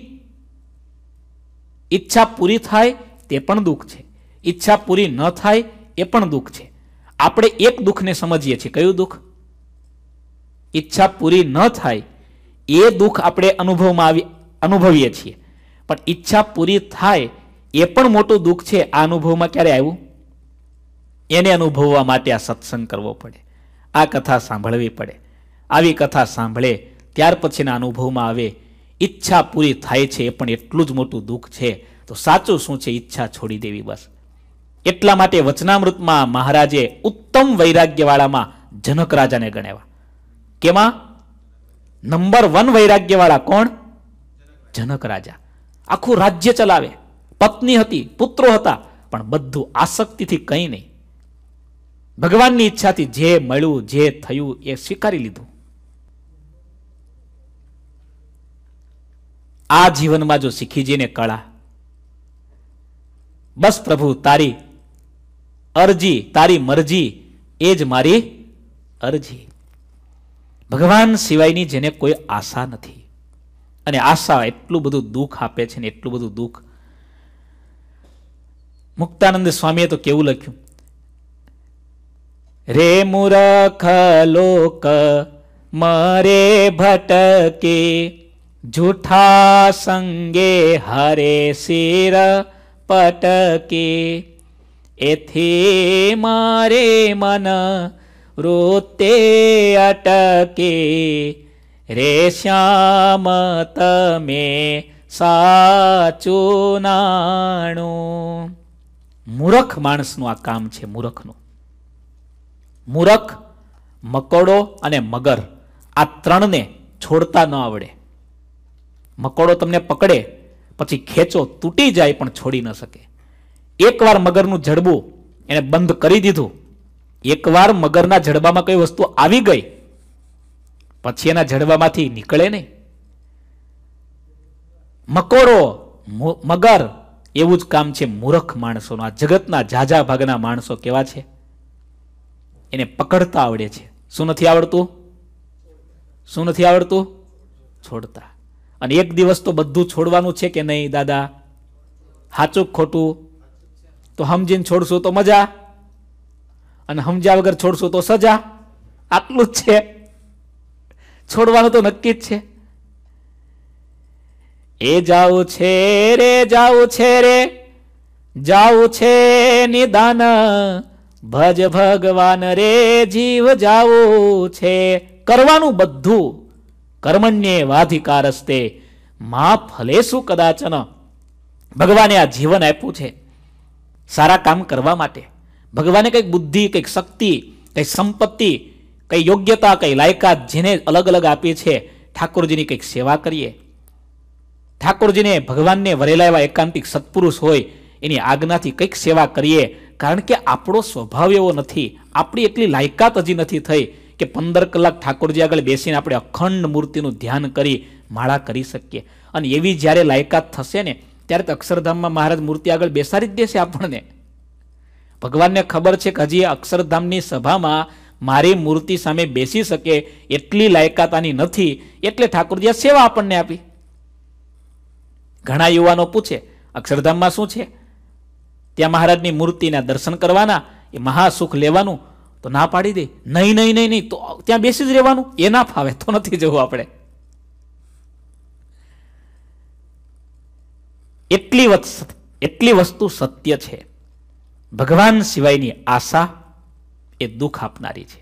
ઈચ્છા પૂરી થાય તે પણ દુઃખ છે, ઈચ્છા પૂરી ન થાય એ પણ દુઃખ છે. આપણે એક દુઃખને સમજીએ છીએ. કયું દુઃખ? ઈચ્છા પૂરી ન થાય એ દુઃખ આપણે અનુભવીએ છીએ. પણ ઈચ્છા પૂરી થાય એ પણ મોટું દુઃખ છે. આ અનુભવમાં ક્યારે આવ્યું? એને અનુભવવા માટે આ સત્સંગ કરવો પડે, આ કથા સાંભળવી પડે. આવી કથા સાંભળે ત્યાર પછીના અનુભવમાં આવે ઈચ્છા પૂરી થાય છે એ પણ એટલું જ મોટું દુઃખ છે. તો સાચું શું છે? ઈચ્છા છોડી દેવી બસ. એટલા માટે વચનામૃતમાં મહારાજે ઉત્તમ વૈરાગ્યવાળામાં જનક રાજાને ગણાવ્યા. કેમાં? નંબર 1 વૈરાગ્યવાળા કોણ? જનક રાજા. આખું રાજ્ય ચલાવે, પત્ની હતી, પુત્રો હતા, પણ બધું આસક્તિથી કંઈ નહીં. ભગવાનની ઈચ્છાથી જે મળ્યું, જે થયું એ સ્વીકારી લીધું. આ જીવનમાં જો શીખી જઈને કળા, બસ પ્રભુ તારી અરજી, તારી મરજી એ જ મારી અરજી. ભગવાન સિવાયની જેને કોઈ આશા નથી, અને આશા એટલું બધું દુઃખ આપે છે ને, એટલું બધું દુઃખ. મુક્તાનંદ સ્વામીએ તો કેવું લખ્યું, રે મૂરખ લોક મરે ભટકે, જૂઠા સંગે હરે શિર પટકે, એથી મારે મન રોતે અટકે, રે શ્યામ તમે સાચું નાણું. મૂરખ માણસનું આ કામ છે, મૂરખનું. મૂરખ, મકોડો અને મગર, આ ત્રણને છોડતા ન આવડે. મકોડો તમને પકડે પછી ખેંચો, તૂટી જાય પણ છોડી ન શકે. એકવાર મગરનું જડબું એને બંધ કરી દીધું, એકવાર મગરના જડબામાં કઈ વસ્તુ આવી ગઈ પછી એના જડબામાંથી નીકળે નહીં. મકોડો, મગર, એવું જ કામ છે મૂર્ખ માણસોનું. આ જગતના ઝાઝા ભાગના માણસો કેવા છે? એને પકડતા આવડે છે. શું નથી આવડતું? શું નથી આવડતું? છોડતા. અને એક દિવસ તો બધું છોડવાનું છે કે નહીં દાદા? સાચું ખોટું? તો સમજીને છોડશું તો મજા, અને સમજ્યા વગર છોડશું તો સજા. આટલું જ છે. છોડવાનું તો નક્કી જ છે. એ જાવું છે રે, જાવું છે રે, જાવું છે નિદાન, ભજ ભગવાન રે, જીવ જાવું છે. કરવાનું બધું કર્મણ્યે વાધિકારસ્તે મા ફલેસુ કદાચન. ભગવાને આ જીવન આપ્યું છે સારા કામ કરવા માટે. ભગવાને કંઈક બુદ્ધિ, કંઈક શક્તિ, કંઈક સંપત્તિ, કઈ યોગ્યતા, કઈ લાયકાત જેને અલગ અલગ આપી છે. ઠાકોરજીની કંઈક સેવા કરીએ. ઠાકોરજીને, ભગવાનને વરેલા એવા એકાંતિક સત્પુરુષ હોય એની આજ્ઞાથી કંઈક સેવા કરીએ. કારણ કે આપણો સ્વભાવ એવો નથી, આપણી એટલી લાયકાત હજી નથી થઈ કે 15 કલાક ઠાકોરજી આગળ બેસીને આપણે અખંડ મૂર્તિનું ધ્યાન કરી માળા કરી શકીએ. અને એવી જ્યારે લાયકાત થશે ને ત્યારે તો અક્ષરધામમાં મહારાજ મૂર્તિ આગળ બેસાડી જ દેશે આપણને. ભગવાનને ખબર છે કે હજી અક્ષરધામની સભામાં મારી મૂર્તિ સામે બેસી શકે એટલી લાયકાત આની નથી, એટલે ઠાકોરજીએ સેવા આપણને આપી. ઘણા યુવાનો પૂછે અક્ષરધામમાં શું છે? ત્યાં મહારાજની મૂર્તિના દર્શન કરવાના, એ મહાસુખ લેવાનું. તો ના પાડી દે, નહીં નહીં નહીં નહીં, તો ત્યાં બેસી જ રહેવાનું. એ ના ફાવે તો નથી જવું આપણે. એટલી વસ્તુ સત્ય છે. ભગવાન સિવાયની આશા એ દુઃખ આપનારી છે.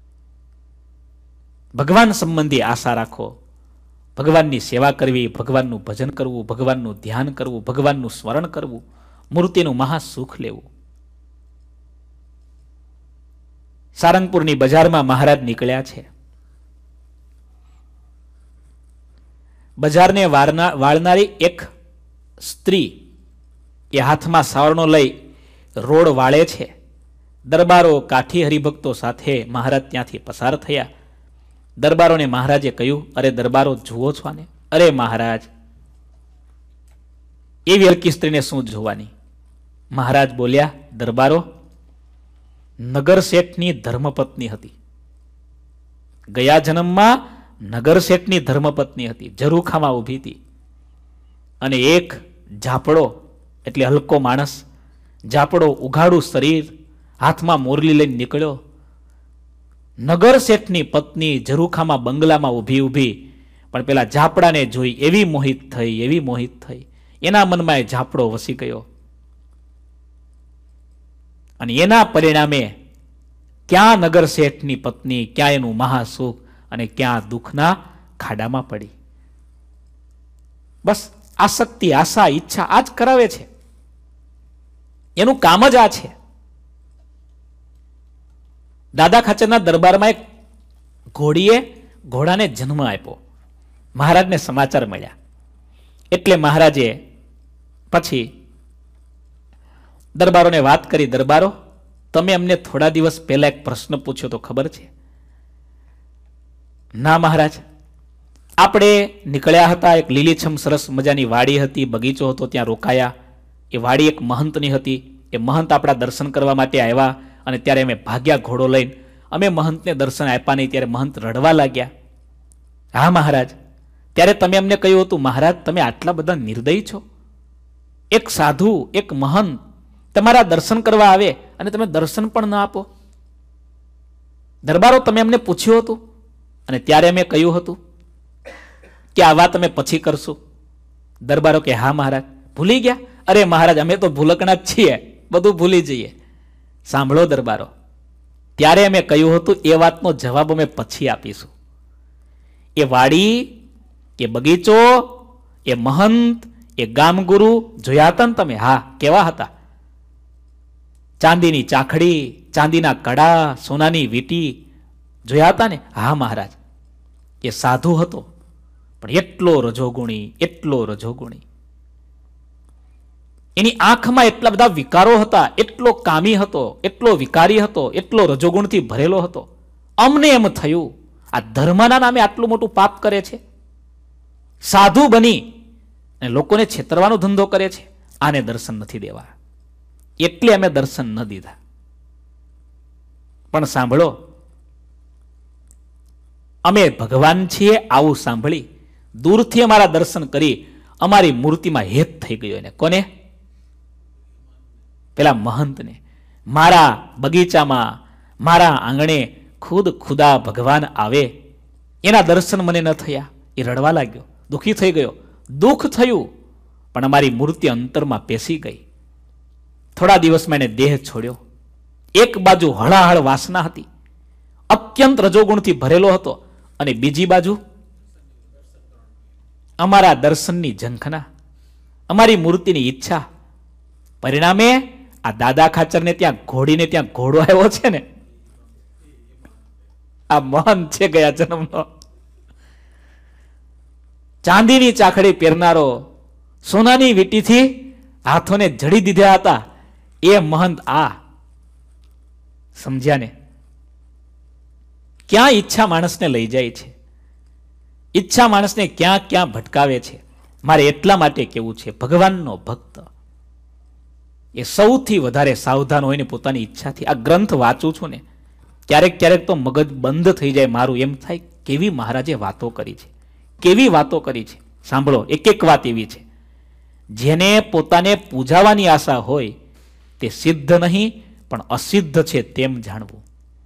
ભગવાન સંબંધી આશા રાખો. ભગવાનની સેવા કરવી, ભગવાનનું ભજન કરવું, ભગવાનનું ધ્યાન કરવું, ભગવાનનું સ્મરણ કરવું, મૂર્તિનું મહાસુખ લેવું. સારંગપુરની બજારમાં મહારાજ નીકળ્યા છે. બજારને વાળનારી એક સ્ત્રી એ હાથમાં સાવરણો લઈ રોડ વાળે છે. દરબારો કાઠી હરિભક્તો સાથે મહારાજ ત્યાંથી પસાર થયા. દરબારોને મહારાજે કહ્યું, અરે દરબારો જુઓ છો આને? અરે મહારાજ, એવી હલકી સ્ત્રીને શું જોવાની? મહારાજ બોલ્યા, દરબારો, નગર શેઠની ધર્મપત્ની હતી. ગયા જન્મમાં નગર શેઠની ધર્મપત્ની હતી, ઝરૂખામાં ઊભી હતી. અને એક ઝાપડો એટલે હલકો માણસ, ઝાપડો ઉઘાડું શરીર, હાથમાં મોરલી લઈને નીકળ્યો. નગર શેઠની પત્ની ઝરૂખામાં બંગલામાં ઊભી ઊભી પણ પેલા ઝાપડાને જોઈ એવી મોહિત થઈ, એના મનમાં એ ઝાપડો વસી ગયો. અને એના પરિણામે ક્યાં નગર શેઠની પત્ની, ક્યાં એનું મહાસુખ અને ક્યાં દુઃખના ખાડામાં પડી. બસ આસક્તિ, આશા, ઈચ્છા આ જ કરાવે છે. એનું કામ જ આ છે. દાદા ખાચરના દરબારમાં એક ઘોડીએ ઘોડાને જન્મ આપ્યો. મહારાજને સમાચાર મળ્યા એટલે મહારાજે પછી દરબારોને વાત કરી, દરબારો, તમે અમને થોડા દિવસ પહેલા એક પ્રશ્ન પૂછ્યો તો ખબર છે? ના મહારાજ, આપણે નીકળ્યા હતા, એક લીલીછમ સરસ મજાની વાડી હતી, બગીચો હતો, ત્યાં રોકાયા. એ વાડી એક મહંતની હતી. એ મહંત આપણા દર્શન કરવા માટે આવ્યા અને ત્યારે અમે ભાગ્યા ઘોડો લઈને. અમે મહંતને દર્શન આપ્યા નહીં ત્યારે મહંત રડવા લાગ્યા. હા મહારાજ, ત્યારે તમે અમને કહ્યું હતું, મહારાજ તમે આટલા બધા નિર્દયી છો. એક સાધુ, એક મહંત તમારા દર્શન કરવા આવે અને તમે દર્શન પણ ન આપો. દરબારો, તમે અમને પૂછ્યું હતું અને ત્યારે અમે કહ્યું હતું કે આ વાત અમે પછી કરશું. દરબારો કે હા મહારાજ, ભૂલી ગયા? અરે મહારાજ, અમે તો ભૂલકણા જ છીએ, બધું ભૂલી જઈએ. સાંભળો દરબારો, ત્યારે અમે કહ્યું હતું એ વાતનો જવાબ અમે પછી આપીશું. એ વાડી, એ બગીચો, એ મહંત, એ ગામગુરુ જોયા હતા ને તમે? હા. કેવા હતા? ચાંદીની ચાખડી, ચાંદીના કડા, સોનાની વીટી જોયા હતા ને? હા મહારાજ. એ સાધુ હતો પણ એટલો રજોગુણી. એની આંખમાં એટલા બધા વિકારો હતા, એટલો કામી હતો, એટલો વિકારી હતો, એટલો રજોગુણથી ભરેલો હતો. અમને એમ થયું આ ધર્મના નામે આટલું મોટું પાપ કરે છે, સાધુ બની અને લોકોને છેતરવાનો ધંધો કરે છે, આને દર્શન નથી દેવા. એટલે અમે દર્શન ન દીધા. પણ સાંભળો, અમે ભગવાન છીએ આવું સાંભળી દૂરથી અમારા દર્શન કરી અમારી મૂર્તિમાં હેત થઈ ગયો. એને કોને? પેલા મહંતને. મારા બગીચામાં, મારા આંગણે ખુદા ભગવાન આવે, એના દર્શન મને ન થયા. એ રડવા લાગ્યો, દુઃખી થઈ ગયો. દુઃખ થયું પણ અમારી મૂર્તિ અંતરમાં પેસી ગઈ. થોડા દિવસમાં એને દેહ છોડ્યો. એક બાજુ હળાહળ વાસના હતી, અત્યંત રજોગુણથી ભરેલો હતો, અને બીજી બાજુ અમારા દર્શનની ઝંખના, અમારી મૂર્તિની ઈચ્છા. પરિણામે આ દાદા ખાચરને ત્યાં ઘોડીને ત્યાં ઘોડો આવ્યો છે ને, આ મહંત છે ગયા જન્મનો. ચાંદીની ચાખડી પહેરનારો, સોનાની વીંટીથી હાથોને જડી દીધા હતા એ મહંત આ. સમજ્યા ને? ક્યાં ઈચ્છા માણસને લઈ જાય છે, ઈચ્છા માણસને ક્યાં ક્યાં ભટકાવે છે. મારે એટલા માટે કેવું છે, ભગવાનનો ભક્ત એ સૌથી વધારે સાવધાન હોય ને પોતાની ઈચ્છાથી. આ ગ્રંથ વાંચું છું ને ક્યારેક તો મગજ બંધ થઈ જાય મારું. એમ થાય કેવી મહારાજે વાતો કરી છે, કેવી વાતો કરી છે. સાંભળો, એક વાત એવી છે, જેને પોતાને પૂજાવાની આશા હોય તે સિદ્ધ નહીં પણ અસિદ્ધ છે તેમ જાણવું.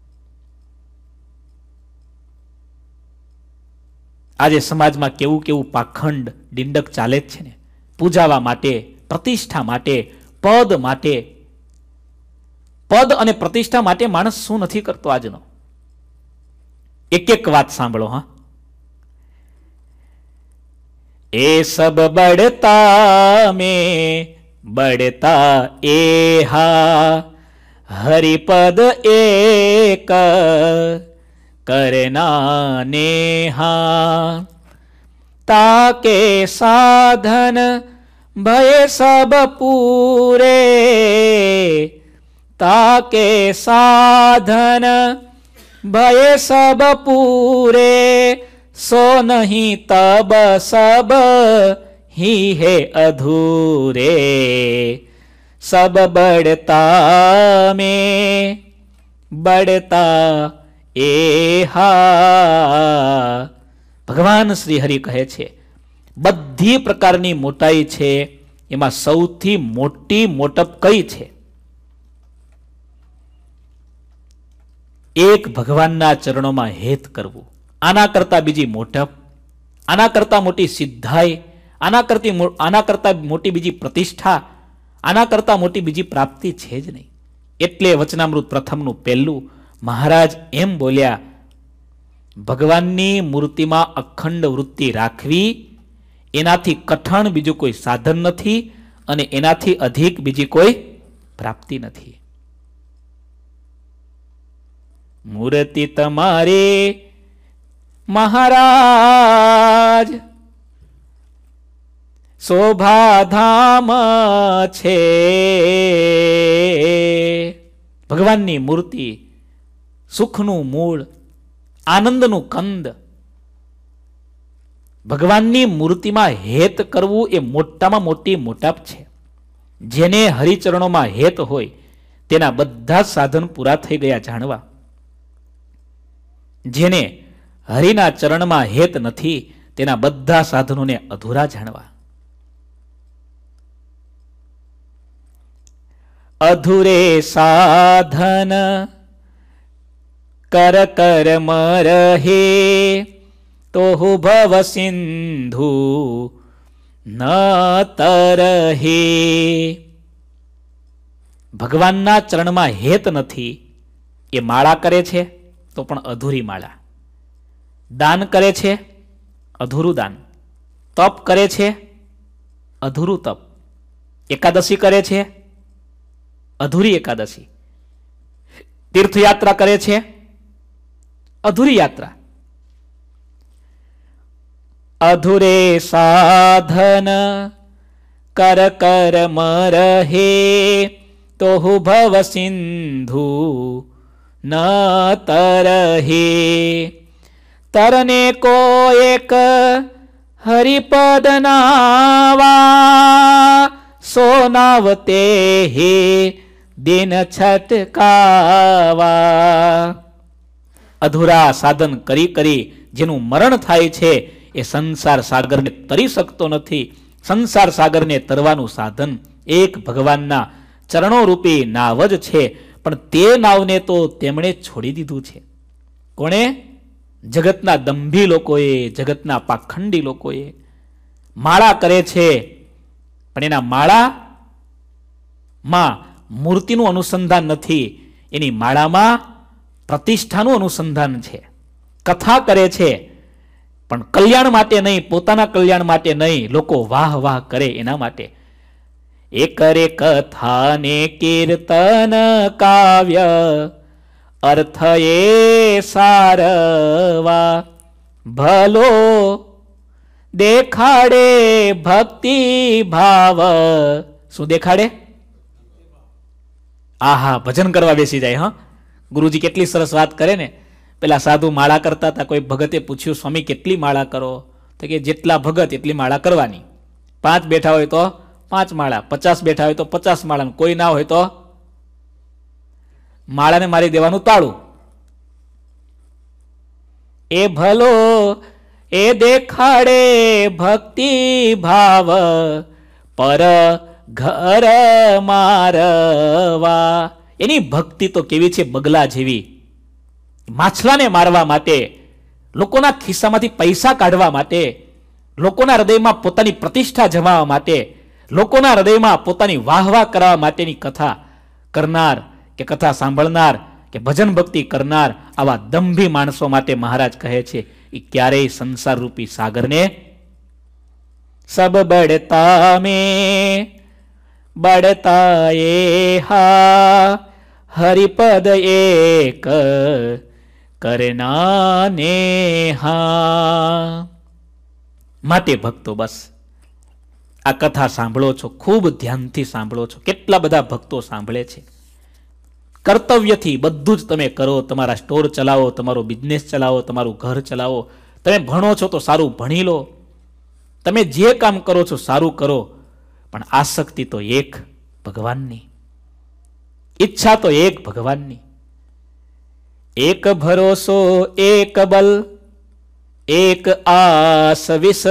આજે સમાજમાં કેવું પાખંડ ડિંડક ચાલે જ છે ને. પૂજાવા માટે, પ્રતિષ્ઠા માટે, પદ માટે, પદ અને પ્રતિષ્ઠા માટે માણસ શું નથી કરતો આજનો. એક વાત સાંભળો. હા, એ સબ બડતા में બડતા એહા હરિપદ એક करना नेहा ताके साधन भय सब पूरे, ताके साधन भय सब पूरे, सो नहीं तब सब ही है अधूरे, सब बढ़ता में बढ़ता एहा। ભગવાન શ્રી હરિ કહે છે બધી પ્રકારની મોટાઈ છે, એમાં સૌથી મોટી મોટપ કઈ છે? એક ભગવાનના ચરણોમાં હેત કરવું. આના કરતા બીજી મોટપ, આના કરતા મોટી સિદ્ધાઈ, આના કરતા મોટી બીજી પ્રતિષ્ઠા, આના કરતા મોટી બીજી પ્રાપ્તિ છે જ નહીં. એટલે વચનામૃત પ્રથમનું પહેલું મહારાજ એમ બોલ્યા, ભગવાનની મૂર્તિમાં અખંડ વૃત્તિ રાખવી એનાથી કઠણ બીજું કોઈ સાધન નથી અને એનાથી અધિક બીજી કોઈ પ્રાપ્તિ નથી. મૂર્તિ તમારે મહારાજ શોભાધામ છે. ભગવાનની મૂર્તિ સુખનું મૂળ, આનંદનું કંદ. ભગવાનની મૂર્તિમાં હેત કરવું એ મોટામાં મોટી મોટાપ છે. જેને હરિચરણોમાં હેત હોય તેના બધા સાધન પૂરા થઈ ગયા જાણવા. જેને હરિના ચરણમાં હેત નથી તેના બધા સાધનોને અધૂરા જાણવા. અધૂરે સાધન कर कर मरहे तो भव सिंधु न तरहे. ભગવાનના ચરણમાં હેત નથી એ માળા કરે છે તો પણ અધૂરી માળા, દાન કરે છે અધૂરું દાન, તપ કરે છે અધૂરું તપ, એકાદશી કરે છે અધૂરી એકાદશી, તીર્થયાત્રા કરે છે અધૂરી યાત્રા. અધૂરે સાધન કર કર મરહે તો ભવ સિંધુ ન તરહે. તરને કો એક હરિપદ નાવા, સોનાવતે હે દિન છટકાવા. અધૂરા સાધન કરી કરી જેનું મરણ થાય છે એ સંસાર સાગરને તરી શકતો નથી. સંસાર સાગરને તરવાનું સાધન એક ભગવાનના ચરણો રૂપી નાવ જ છે, પણ તે નાવને તો તેમણે છોડી દીધું છે. કોણે? જગતના દંભી લોકોએ, જગતના પાખંડી લોકોએ. માળા કરે છે પણ એના માળામાં મૂર્તિનું અનુસંધાન નથી, એની માળામાં પ્રતિષ્ઠાનું અનુસંધાન છે. કથા કરે છે પણ કલ્યાણ માટે નહીં, પોતાના કલ્યાણ માટે નહીં, લોકો વાહ વાહ કરે એના માટે. એ કરે કથા ને કીર્તન કાવ્ય, અર્થ એ સારવા. ભલો દેખાડે ભક્તિ ભાવ. શું દેખાડે? આહા, ભજન કરવા બેસી જાય. હા, ગુરુજી કેટલી સરસ વાત કરે ને. પેલા સાધુ માળા કરતા હતા, કોઈ ભગતે પૂછ્યું, સ્વામી કેટલી માળા કરો? તો કે જેટલા ભગત એટલી માળા કરવાની. 5 બેઠા હોય તો 5 માળા, 50 બેઠા હોય તો 50 માળા, કોઈ ના હોય તો માળાને મારી દેવાનું તાળું. એ ભલો એ દેખાડે ભક્તિ ભાવ, પર ઘર મારવા. એની ભક્તિ તો કેવી છે? બગલા જેવી. માછલાને મારવા માટે, લોકોના ખિસ્સામાંથી પૈસા કાઢવા માટે, લોકોના હૃદયમાં પોતાની પ્રતિષ્ઠા જમાવવા માટે, લોકોના હૃદયમાં પોતાની વાહવાહ કરવા માટેની કથા કરનાર કે કથા સાંભળનાર કે ભજન ભક્તિ કરનાર આવા દંભી માણસો માટે મહારાજ કહે છે એ ક્યારેય સંસાર રૂપી સાગરને સબ બળતા में बढ़ता ये हा हरिपद एक करना ने हा. માટે ભક્તો બસ આ કથા સાંભળો છો, ખૂબ ધ્યાનથી સાંભળો છો. કેટલા બધા ભક્તો સાંભળે છે. કર્તવ્યથી બધું જ તમે કરો. તમારા સ્ટોર ચલાવો, તમારો બિઝનેસ ચલાવો, તમારું ઘર ચલાવો. તમે ભણો છો તો સારું ભણી લો. તમે જે કામ કરો છો સારું કરો, પણ આસક્તિ તો એક ભગવાનની, ઈચ્છા તો એક ભગવાનની. એક ભરોસો એક બલ એક આસ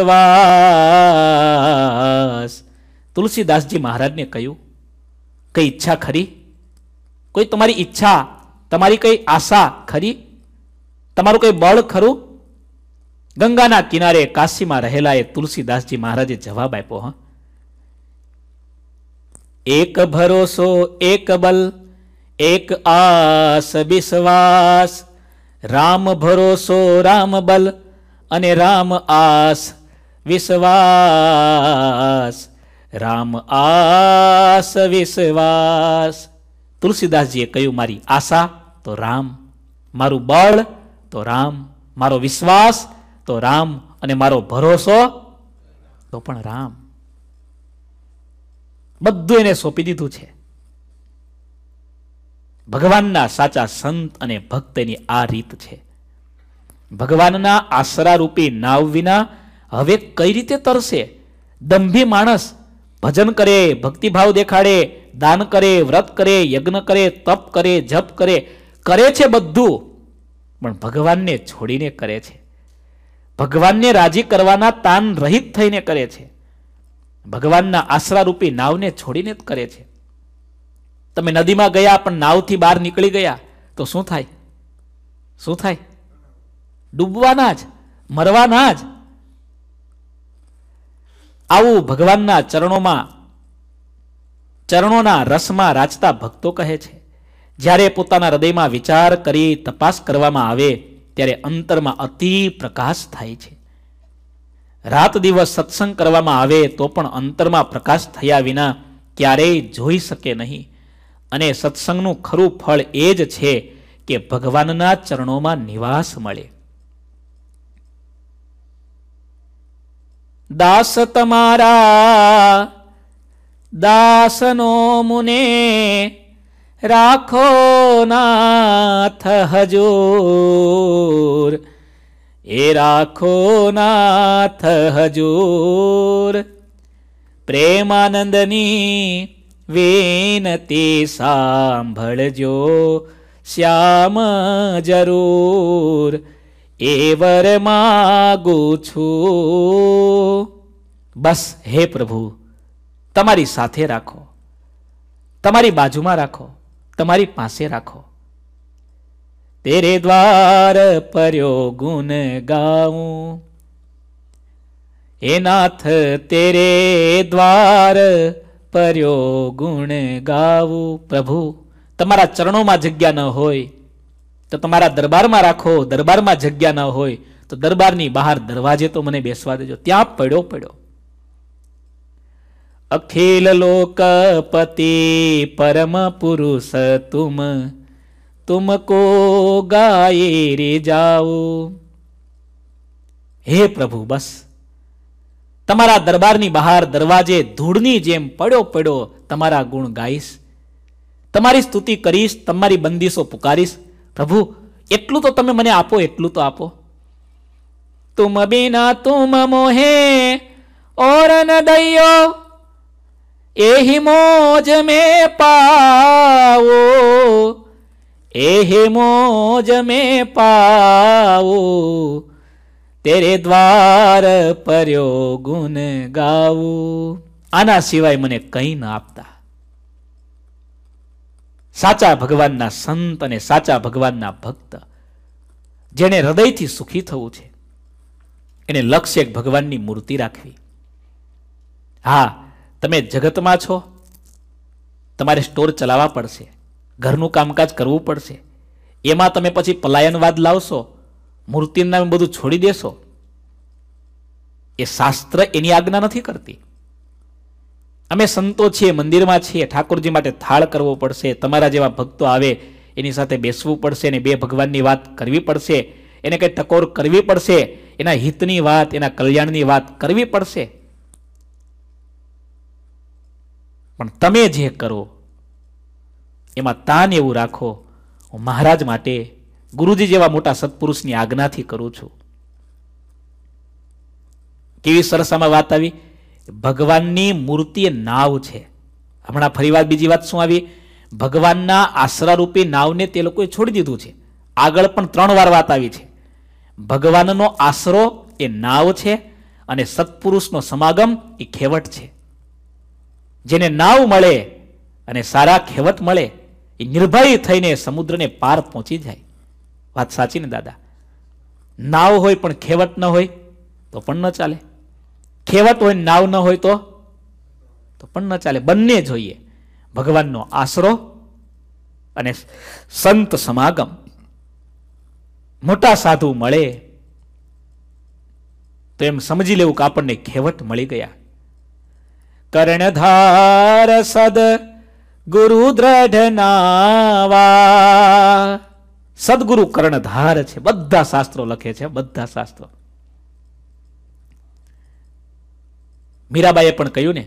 વિશ્વાસ. તુલસીદાસજી મહારાજને કહ્યું, કઈ ઈચ્છા ખરી? કોઈ તમારી ઈચ્છા, તમારી કઈ આશા ખરી? તમારું કઈ બળ ખરું? ગંગાના કિનારે કાશીમાં રહેલા એ તુલસીદાસજી મહારાજે જવાબ આપ્યો. હા, એક ભરોસો એક બલ એક આસ વિશ્વાસ. રામ ભરોસો રામ બલ અને રામ આસ વિશ્વાસ. રામ આસ વિશ્વાસ. તુલસીદાસજીએ કહ્યું, મારી આશા તો રામ, મારું બળ તો રામ, મારો વિશ્વાસ તો રામ, અને મારો ભરોસો તો પણ રામ. બધું એને સોંપી દીધું છે. ભગવાનના સાચા સંત અને ભક્તની આ રીત છે. ભગવાનના આશરારૂપી નાવ વિના હવે કઈ રીતે તરશે? દંભી માણસ ભજન કરે, ભક્તિભાવ દેખાડે, દાન કરે, વ્રત કરે, યજ્ઞ કરે, તપ કરે, જપ કરે, કરે છે બધું, પણ ભગવાનને છોડીને કરે છે. ભગવાનને રાજી કરવાના તાન રહિત થઈને કરે છે. ભગવાનના આશરારૂપી નાવને છોડીને જ કરે છે. તમે નદીમાં ગયા પણ નાવથી બહાર નીકળી ગયા તો શું થાય? શું થાય? ડૂબવાના જ, મરવાના જ. આવું ભગવાનના ચરણોના રસમાં રાચતા ભક્તો કહે છે, જ્યારે પોતાના હૃદયમાં વિચાર કરી તપાસ કરવામાં આવે ત્યારે અંતરમાં અતિ પ્રકાશ થાય છે. રાત દિવસ સત્સંગ કરવામાં આવે તો પણ અંતરમાં પ્રકાશ થયા વિના ક્યારેય જોઈ શકે નહીં. અને સત્સંગનું ખરું ફળ એ જ છે કે ભગવાનના ચરણોમાં નિવાસ મળે. દાસ તમારા દાસનો મુને રાખો નાથ હજૂર. એ રાખો નાથ હજૂર. પ્રેમાનંદની વિનતી સાંભળજો શ્યામ જરૂર. એ વર માગું છું. બસ હે પ્રભુ, તમારી સાથે રાખો, તમારી બાજુમાં રાખો, તમારી પાસે રાખો. તેરે દ્વાર પર્યો ગુણ ગાઉં. હે નાથ તેરે દ્વાર પર્યો ગુણ ગાવું. પ્રભુ, તમારા ચરણોમાં જગ્યા ન હોય તો તમારા દરબારમાં રાખો, દરબારમાં જગ્યા ન હોય તો દરબારની બહાર દરવાજે તો મને બેસવા દેજો, ત્યાં પડ્યો. અખિલ લોકપતિ પરમ પુરુષ તુમકો ગાયે રે જાઓ. હે પ્રભુ, બસ તમારા દરબારની બહાર દરવાજે ધૂળની જેમ પડ્યો તમારા ગુણ ગાઈશ, તમારી સ્તુતિ કરીશ, તમારી બંદીશો પુકારીશ. પ્રભુ, એટલું તો તમે મને આપો, એટલું તો આપો. તુમ બિના તુમ મોહે ઓર ન દઈયો, એહી મોજ મેં પાવો, એહી મોજ મેં પાવો. તેરે દ્વાર પર્યો ગુણ ગાવું. આના સિવાય મને કંઈ ના આપતા. સાચા ભગવાનના સંત અને સાચા ભગવાનના ભક્ત, જેને હૃદયથી સુખી થવું છે, એને લક્ષ્ય એક ભગવાનની મૂર્તિ રાખવી. હા, તમે જગતમાં છો, તમારે સ્ટોર ચલાવવા પડશે, ઘરનું કામકાજ કરવું પડશે. એમાં તમે પછી પલાયનવાદ લાવશો, મૂર્તિના નામે બધું છોડી દેશો, એ શાસ્ત્ર એની આજ્ઞા નથી કરતી. અમે સંતો છીએ, મંદિરમાં છીએ, ઠાકોરજી માટે થાળ કરવો પડશે, તમારા જેવા ભક્તો આવે એની સાથે બેસવું પડશે, અને બે ભગવાનની વાત કરવી પડશે, એને કંઈ ટકોર કરવી પડશે. એના હિતની વાત, એના કલ્યાણની વાત કરવી પડશે. પણ તમે જે કરો એમાં તાન એવું રાખો, હું મહારાજ માટે, ગુરુજી જેવા મોટા સત્પુરુષની આજ્ઞાથી કરું છું. કેવી સરસ આમાં વાત આવી. ભગવાનની મૂર્તિ એ નાવ છે. હમણાં ફરી વાર બીજી વાત શું આવી? ભગવાનના આશરારૂપી નાવને તે લોકોએ છોડી દીધું છે. આગળ પણ 3 વાર વાત આવી છે. ભગવાનનો આશરો એ નાવ છે અને સત્પુરુષનો સમાગમ એ ખેવટ છે. જેને નાવ મળે અને સારા ખેવટ મળે એ નિર્ભય થઈને સમુદ્રને પાર પહોંચી જાય. વાત સાચી ને દાદા? નાવ હોય પણ ખેવટ ન હોય તો પણ ન ચાલે. ખેવટ હોય નાવ ન હોય તો પણ ન ચાલે. બંને જોઈએ. ભગવાનનો આશરો અને સંત સમાગમ. મોટા સાધુ મળે તો એમ સમજી લેવું કે આપણને ખેવટ મળી ગયા. કર્ણધાર સદ ગુરુ દ્રઢ નાવા. સદગુરુ કર્ણધાર છે. બધા શાસ્ત્રો લખે છે, બધા શાસ્ત્રો. મીરાબાઈએ પણ કહ્યું ને,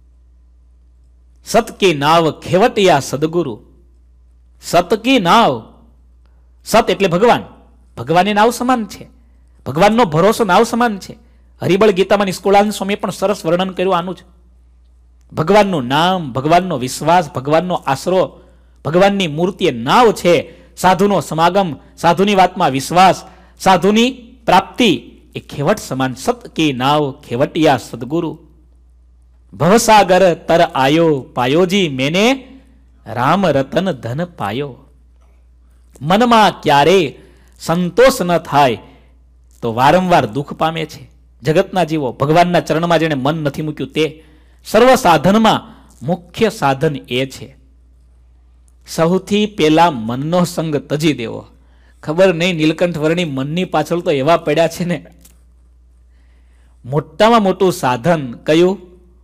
સત કી નાવ ખેવટિયા સદગુરુ. સત કી નાવ, સત એટલે ભગવાન. ભગવાનની નાવ સમાન છે. ભગવાનનો ભરોસો નાવ સમાન છે. હરિબળ ગીતામાં નિષ્કુળાનંદ સ્વામીએ પણ સરસ વર્ણન કર્યું આનું જ. ભગવાનનું નામ, ભગવાનનો વિશ્વાસ, ભગવાનનો આશરો, ભગવાનની મૂર્તિ એ નાવ છે. સાધુનો સમાગમ, સાધુની વાતમાં વિશ્વાસ, સાધુની પ્રાપ્તિ એ ખેવટ સમાન. સત કી નાવ ખેવટિયા સદગુરુ. ભવસાગર તર આયો પાયોજી મેને રામ રતન ધન પાયો. મનમાં ક્યારેય સંતોષ ન થાય તો વારંવાર દુઃખ પામે છે. જગતના જીવો ભગવાનના ચરણમાં જેણે મન નથી મૂક્યું તે સર્વ સાધનમાં મુખ્ય સાધન એ છે. સૌથી પહેલા મનનો સંગ તજી દેવો. ખબર નહીં નીલકંઠ વર્ણી મનની પાછળ તો એવા પડ્યા છે ને. મોટામાં મોટું સાધન કયું?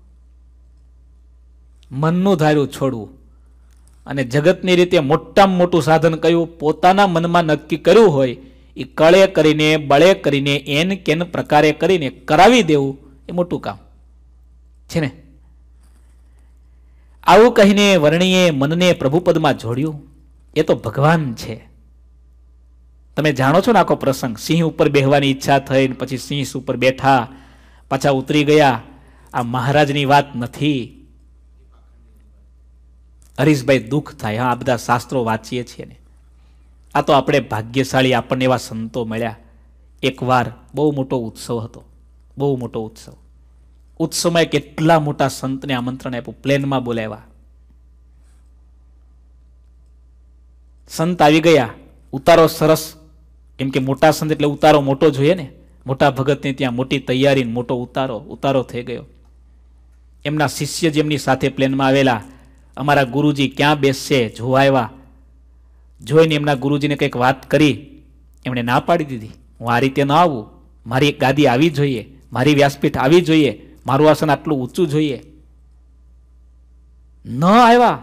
મનનું ધાર્યું છોડવું. અને જગતની રીતે મોટામાં મોટું સાધન કયું? પોતાના મનમાં નક્કી કર્યું હોય એ કળે કરીને, બળે કરીને, એન કેન પ્રકારે કરીને કરાવી દેવું એ મોટું કામ છે ને. આવું કહીને વર્ણીએ મનને પ્રભુપદમાં જોડ્યું. એ તો ભગવાન છે. તમે જાણો છો ને આખો પ્રસંગ. સિંહ ઉપર બેહવાની ઈચ્છા થઈ, પછી સિંહ ઉપર બેઠા, પાછા ઉતરી ગયા. આ મહારાજની વાત નથી. હરીશભાઈ દુઃખ થાય. હા, આ બધા શાસ્ત્રો વાંચીએ છીએ ને. આ તો આપણે ભાગ્યશાળી, આપણને એવા સંતો મળ્યા. એકવાર બહુ મોટો ઉત્સવ હતો, બહુ મોટો ઉત્સવ. ઉત્સવમાં કેટલા મોટા સંતને આમંત્રણ આપ્યું, પ્લેનમાં બોલાવ્યા. સંત આવી ગયા, ઉતારો સરસ. કેમ કે મોટા સંત એટલે ઉતારો મોટો જોઈએ ને. મોટા ભગતને ત્યાં મોટી તૈયારી, મોટો ઉતારો થઈ ગયો. એમના શિષ્ય જેમની સાથે પ્લેનમાં આવેલા, અમારા ગુરુજી ક્યાં બેસશે જોવા આવ્યા. જોઈને એમના ગુરુજીને કંઈક વાત કરી, એમણે ના પાડી દીધી. હું આ રીતે ન આવું, મારી એક ગાદી આવી જોઈએ, મારી વ્યાસપીઠ આવી જોઈએ, મારું આસન આટલું ઊંચું જોઈએ. ન આવ્યા.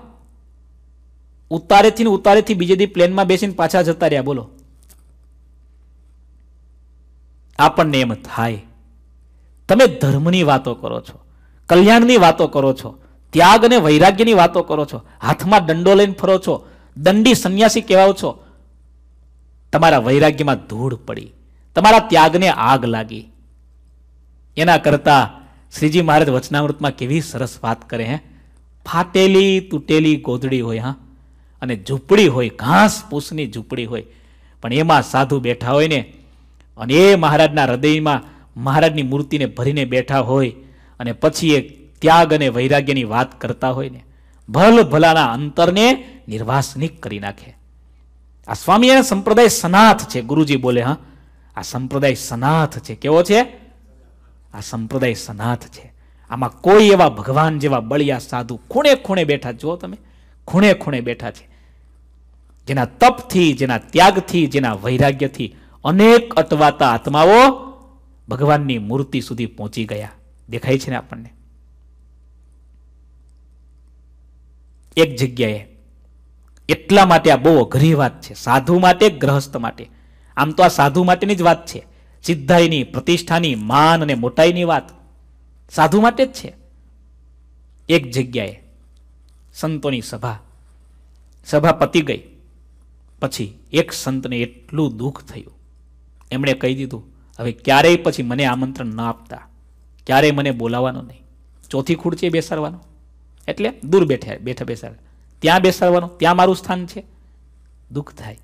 ઉતારેથી બીજે દી પ્લેનમાં બેસીને પાછા જતા રહ્યા. બોલો, આપણને એમ થાય તમે ધર્મની વાતો કરો છો, કલ્યાણની વાતો કરો છો, ત્યાગ અને વૈરાગ્યની વાતો કરો છો, હાથમાં દંડો લઈને ફરો છો, દંડી સંન્યાસી કહેવાઓ છો. તમારા વૈરાગ્યમાં ધૂળ પડી, તમારા ત્યાગને આગ લાગી. એના કરતા શ્રીજી મહારાજ વચનામૃતમાં કેવી સરસ વાત કરે. ફાટેલી તૂટેલી ગોદડી હોય, હા, અને ઝૂંપડી હોય, ઘાસ પૂસની ઝૂંપડી હોય, પણ એમાં સાધુ બેઠા હોય ને, અને એ મહારાજના હૃદયમાં મહારાજની મૂર્તિને ભરીને બેઠા હોય, અને પછી એ ત્યાગ અને વૈરાગ્યની વાત કરતા હોય ને, ભલ ભલાના અંતરને નિર્વાસનિક કરી નાખે. આ સ્વામિનારાયણ સંપ્રદાય સનાથ છે. ગુરુજી બોલે, હા, આ સંપ્રદાય સનાથ છે. કેવો છે? આ સંપ્રદાય સનાથ છે. આમાં કોઈ એવા ભગવાન જેવા બળિયા સાધુ ખૂણે ખૂણે બેઠા, જો તમે, ખૂણે ખૂણે બેઠા છે. જેના તપથી, જેના ત્યાગથી, જેના વૈરાગ્યથી અનેક અટવાતા આત્માઓ ભગવાનની મૂર્તિ સુધી પહોંચી ગયા. દેખાય છે ને આપણને. એક જગ્યાએ, એટલા માટે આ બહુ અઘરી વાત છે, સાધુ માટે, ગ્રહસ્થ માટે. આમ તો આ સાધુ માટેની જ વાત છે. સિદ્ધાઈની, પ્રતિષ્ઠાની, માન અને મોટાઈની વાત સાધુ માટે જ છે. એક જગ્યાએ સંતોની સભા પતી ગઈ પછી એક સંતને એટલું દુઃખ થયું, એમણે કહી દીધું હવે ક્યારેય પછી મને આમંત્રણ ન આપતા, ક્યારેય મને બોલાવવાનો નહીં, ચોથી ખુરચીએ બેસાડવાનો, એટલે દૂર બેઠા બેસાડ, ત્યાં બેસાડવાનો, ત્યાં મારું સ્થાન છે. દુઃખ થાય.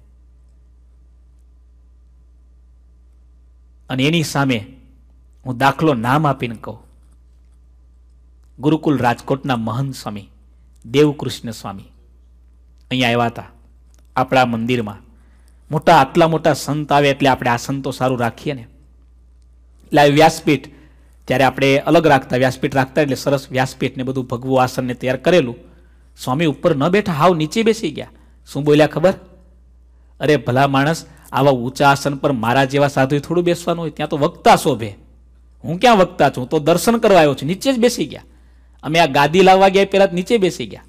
અને એની સામે હું દાખલો નામ આપીને કહું, ગુરુકુલ રાજકોટના મહંત સ્વામી દેવકૃષ્ણ સ્વામી અહીંયા આવ્યા હતા આપણા મંદિરમાં. આટલા મોટા સંત આવે એટલે આપણે આ સંતો સારું રાખીએ ને, એટલે આ વ્યાસપીઠ ત્યારે આપણે અલગ રાખતા, વ્યાસપીઠ રાખતા એટલે સરસ વ્યાસપીઠ ને બધું ભગવું આસન ને તૈયાર કરેલું. સ્વામી ઉપર ન બેઠા, હાવ નીચે બેસી ગયા. શું બોલ્યા ખબર? અરે ભલા માણસ, આવા ઊંચા આસન પર મારા જેવા સાધુ થોડું બેસવાનું હોય, ત્યાં તો વક્તા શોભે. હું ક્યાં વક્તા છું, તો દર્શન કરવા આવ્યો છું. નીચે જ બેસી ગયા. અમે આ ગાદી લાવવા ગયા પેલા નીચે બેસી ગયા.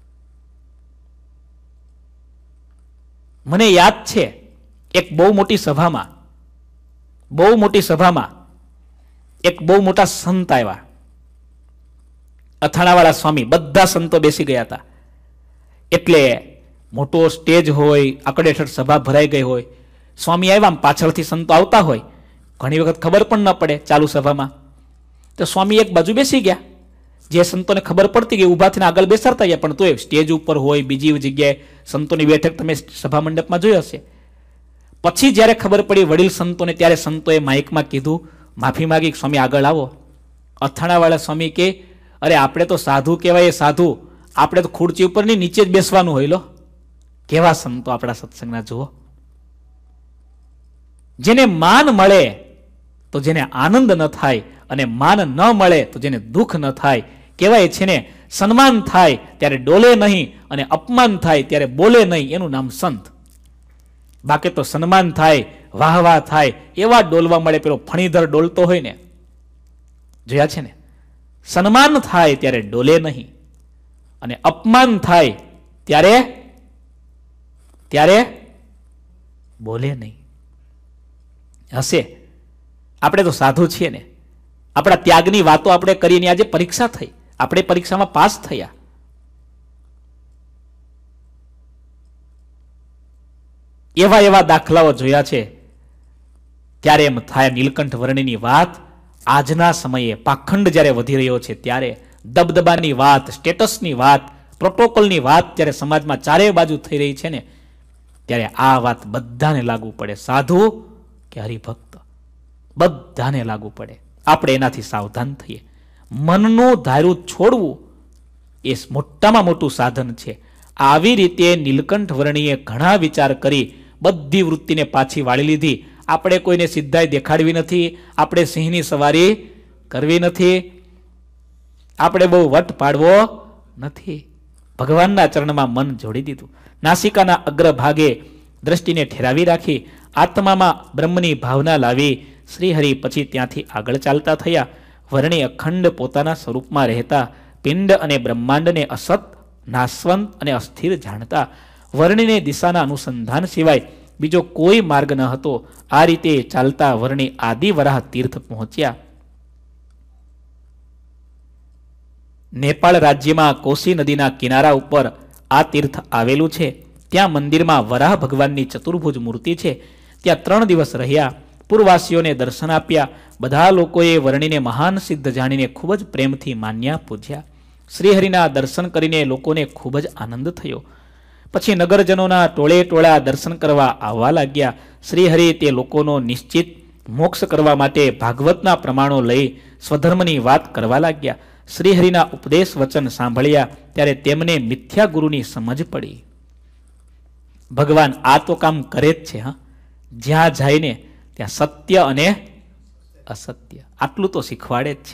મને યાદ છે એક બહુ મોટી સભામાં એક બહુ મોટા સંત આવ્યા, અથાણાવાળા સ્વામી. બધા સંતો બેસી ગયા હતા. એટલે મોટો સ્ટેજ હોય, આકડેઠડ સભા ભરાઈ ગઈ હોય, સ્વામી આવ્યા, પાછળથી સંતો આવતા હોય, ઘણી વખત ખબર પણ ન પડે ચાલુ સભામાં. તો સ્વામી એક બાજુ બેસી ગયા. જે સંતોને ખબર પડતી કે ઊભા થઈને આગળ બેસાડતા ગયા, પણ તોય સ્ટેજ ઉપર હોય, બીજી જગ્યાએ સંતોની બેઠક તમે સભા મંડપમાં જોઈ હશે. પછી જ્યારે ખબર પડી વડીલ સંતોને, ત્યારે સંતોએ માઇકમાં કીધું, માફી માગી, સ્વામી આગળ આવો. અથાણાવાળા સ્વામી કે અરે આપણે તો સાધુ કહેવાય, સાધુ, આપણે તો ખુરચી ઉપર નહીં, નીચે જ બેસવાનું હોય. લો કેવા સંતો આપણા સત્સંગના જુઓ. જેને માન મળે તો જેને આનંદ ન થાય, અને માન ન મળે તો જેને દુઃખ ન થાય. કહેવાય છે ને, સન્માન થાય ત્યારે ડોલે નહીં, અને અપમાન થાય ત્યારે બોલે નહીં, એનું નામ સંત. બાકી તો સન્માન થાય, વાહ વાહ થાય, એવા ડોલવા મળે. પેલો ફણીધર ડોલતો હોય ને, જોયા છે ને? સન્માન થાય ત્યારે ડોલે નહીં, અને અપમાન થાય ત્યારે બોલે નહીં. હશે. આપણે તો સાધુ છીએ ને, આપણા ત્યાગની વાતો આપણે કરીને આજે પરીક્ષા થઈ, આપણે પરીક્ષામાં પાસ થયા. એવા દાખલાઓ જોયા છે. ત્યારે એમ થાય, નીલકંઠ વર્ણિની વાત આજના સમયે પાખંડ જ્યારે વધી રહ્યો છે, ત્યારે દબદબાની વાત, સ્ટેટસની વાત, પ્રોટોકોલની વાત જ્યારે સમાજમાં ચારે બાજુ થઈ રહી છે ને, ત્યારે આ વાત બધાને લાગુ પડે. સાધુ કે હરિભક્ત, બધાને લાગુ પડે. આપણે એનાથી સાવધાન થઈએ. મનનું ધાર્યું છોડવું એ મોટામાં મોટું સાધન છે. આવી રીતે નીલકંઠ વર્ણીએ ઘણા વિચાર કરી બધી વૃત્તિને પાછી વાળી લીધી. આપણે કોઈને સિદ્ધાઈ દેખાડવી નથી, આપણે સિંહની સવારી કરવી નથી, આપણે બહુ વટ પાડવો નથી. ભગવાનના ચરણમાં મન જોડી દીધું. નાસિકાના અગ્રભાગે દ્રષ્ટિને ઠેરાવી રાખી, આત્મામાં બ્રહ્મની ભાવના લાવી શ્રીહરિ પછી ત્યાંથી આગળ ચાલતા થયા. વર્ણી અખંડ પોતાના સ્વરૂપમાં રહેતા, પિંડ અને બ્રહ્માંડને અસત, નાશવંત અને અસ્થિર જાણતા. વર્ણીને દિશાના અનુસંધાન સિવાય બીજો કોઈ માર્ગ ન હતો. આ રીતે ચાલતા વર્ણી આદિ વરાહ તીર્થ પહોંચ્યા. નેપાળ રાજ્યમાં કોસી નદીના કિનારા ઉપર આ તીર્થ આવેલું છે. ત્યાં મંદિરમાં વરાહ ભગવાનની ચતુર્ભુજ મૂર્તિ છે. ત્યાં 3 દિવસ રહ્યા. પૂર્વવાસીઓને દર્શન આપ્યા. બધા લોકોએ વર્ણીને મહાન સિદ્ધ જાણીને ખૂબ જ પ્રેમથી માન્યા, પૂજ્યા. શ્રીહરિના દર્શન કરીને લોકોને ખૂબ જ આનંદ થયો. પછી નગરજનોના ટોળે ટોળા દર્શન કરવા આવવા લાગ્યા. શ્રીહરિ તે લોકોનો નિશ્ચિત મોક્ષ કરવા માટે ભાગવતના પ્રમાણો લઈ સ્વધર્મની વાત કરવા લાગ્યા. શ્રીહરિના ઉપદેશ વચન સાંભળ્યા ત્યારે તેમને મિથ્યા ગુરુની સમજ પડી. ભગવાન આ તો કામ કરે જ છે. જ્યાં જઈને ત્યાં સત્ય અને અસત્ય આટલું તો શીખવાડે જ છે.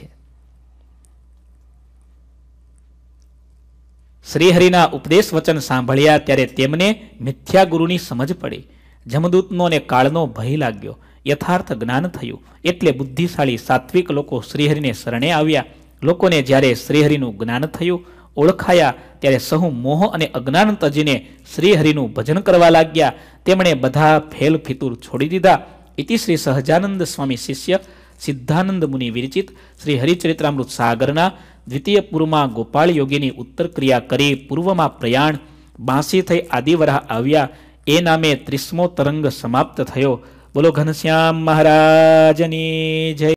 શ્રીહરિના ઉપદેશ વચન સાંભળ્યા ત્યારે તેમને મિથ્યા ગુરુની સમજ પડી. જમદૂતનો અને કાળનો ભય લાગ્યો. યથાર્થ જ્ઞાન થયું. એટલે બુદ્ધિશાળી સાત્વિક લોકો શ્રીહરિને શરણે આવ્યા. લોકોને જ્યારે શ્રીહરિનું જ્ઞાન થયું, ઓળખાયા, ત્યારે સહુ મોહ અને અજ્ઞાન તજીને શ્રીહરિનું ભજન કરવા લાગ્યા. તેમણે બધા ફેલ ફિતુર છોડી દીધા. इति श्री सहजानंद स्वामी शिष्य सिद्धानंद मुनि विरचित श्री हरिचरित्रामृत सागरना द्वितीय पूर्वમાં ગોપાળ યોગીની ઉત્તર ક્રિયા કરી પૂર્વમાં પ્રયાણ બાંસી થઈ આદિવરાહ આવ્યા એ નામે 30મો તરંગ સમાપ્ત થયો. બોલો ઘનશ્યામ મહારાજની જય.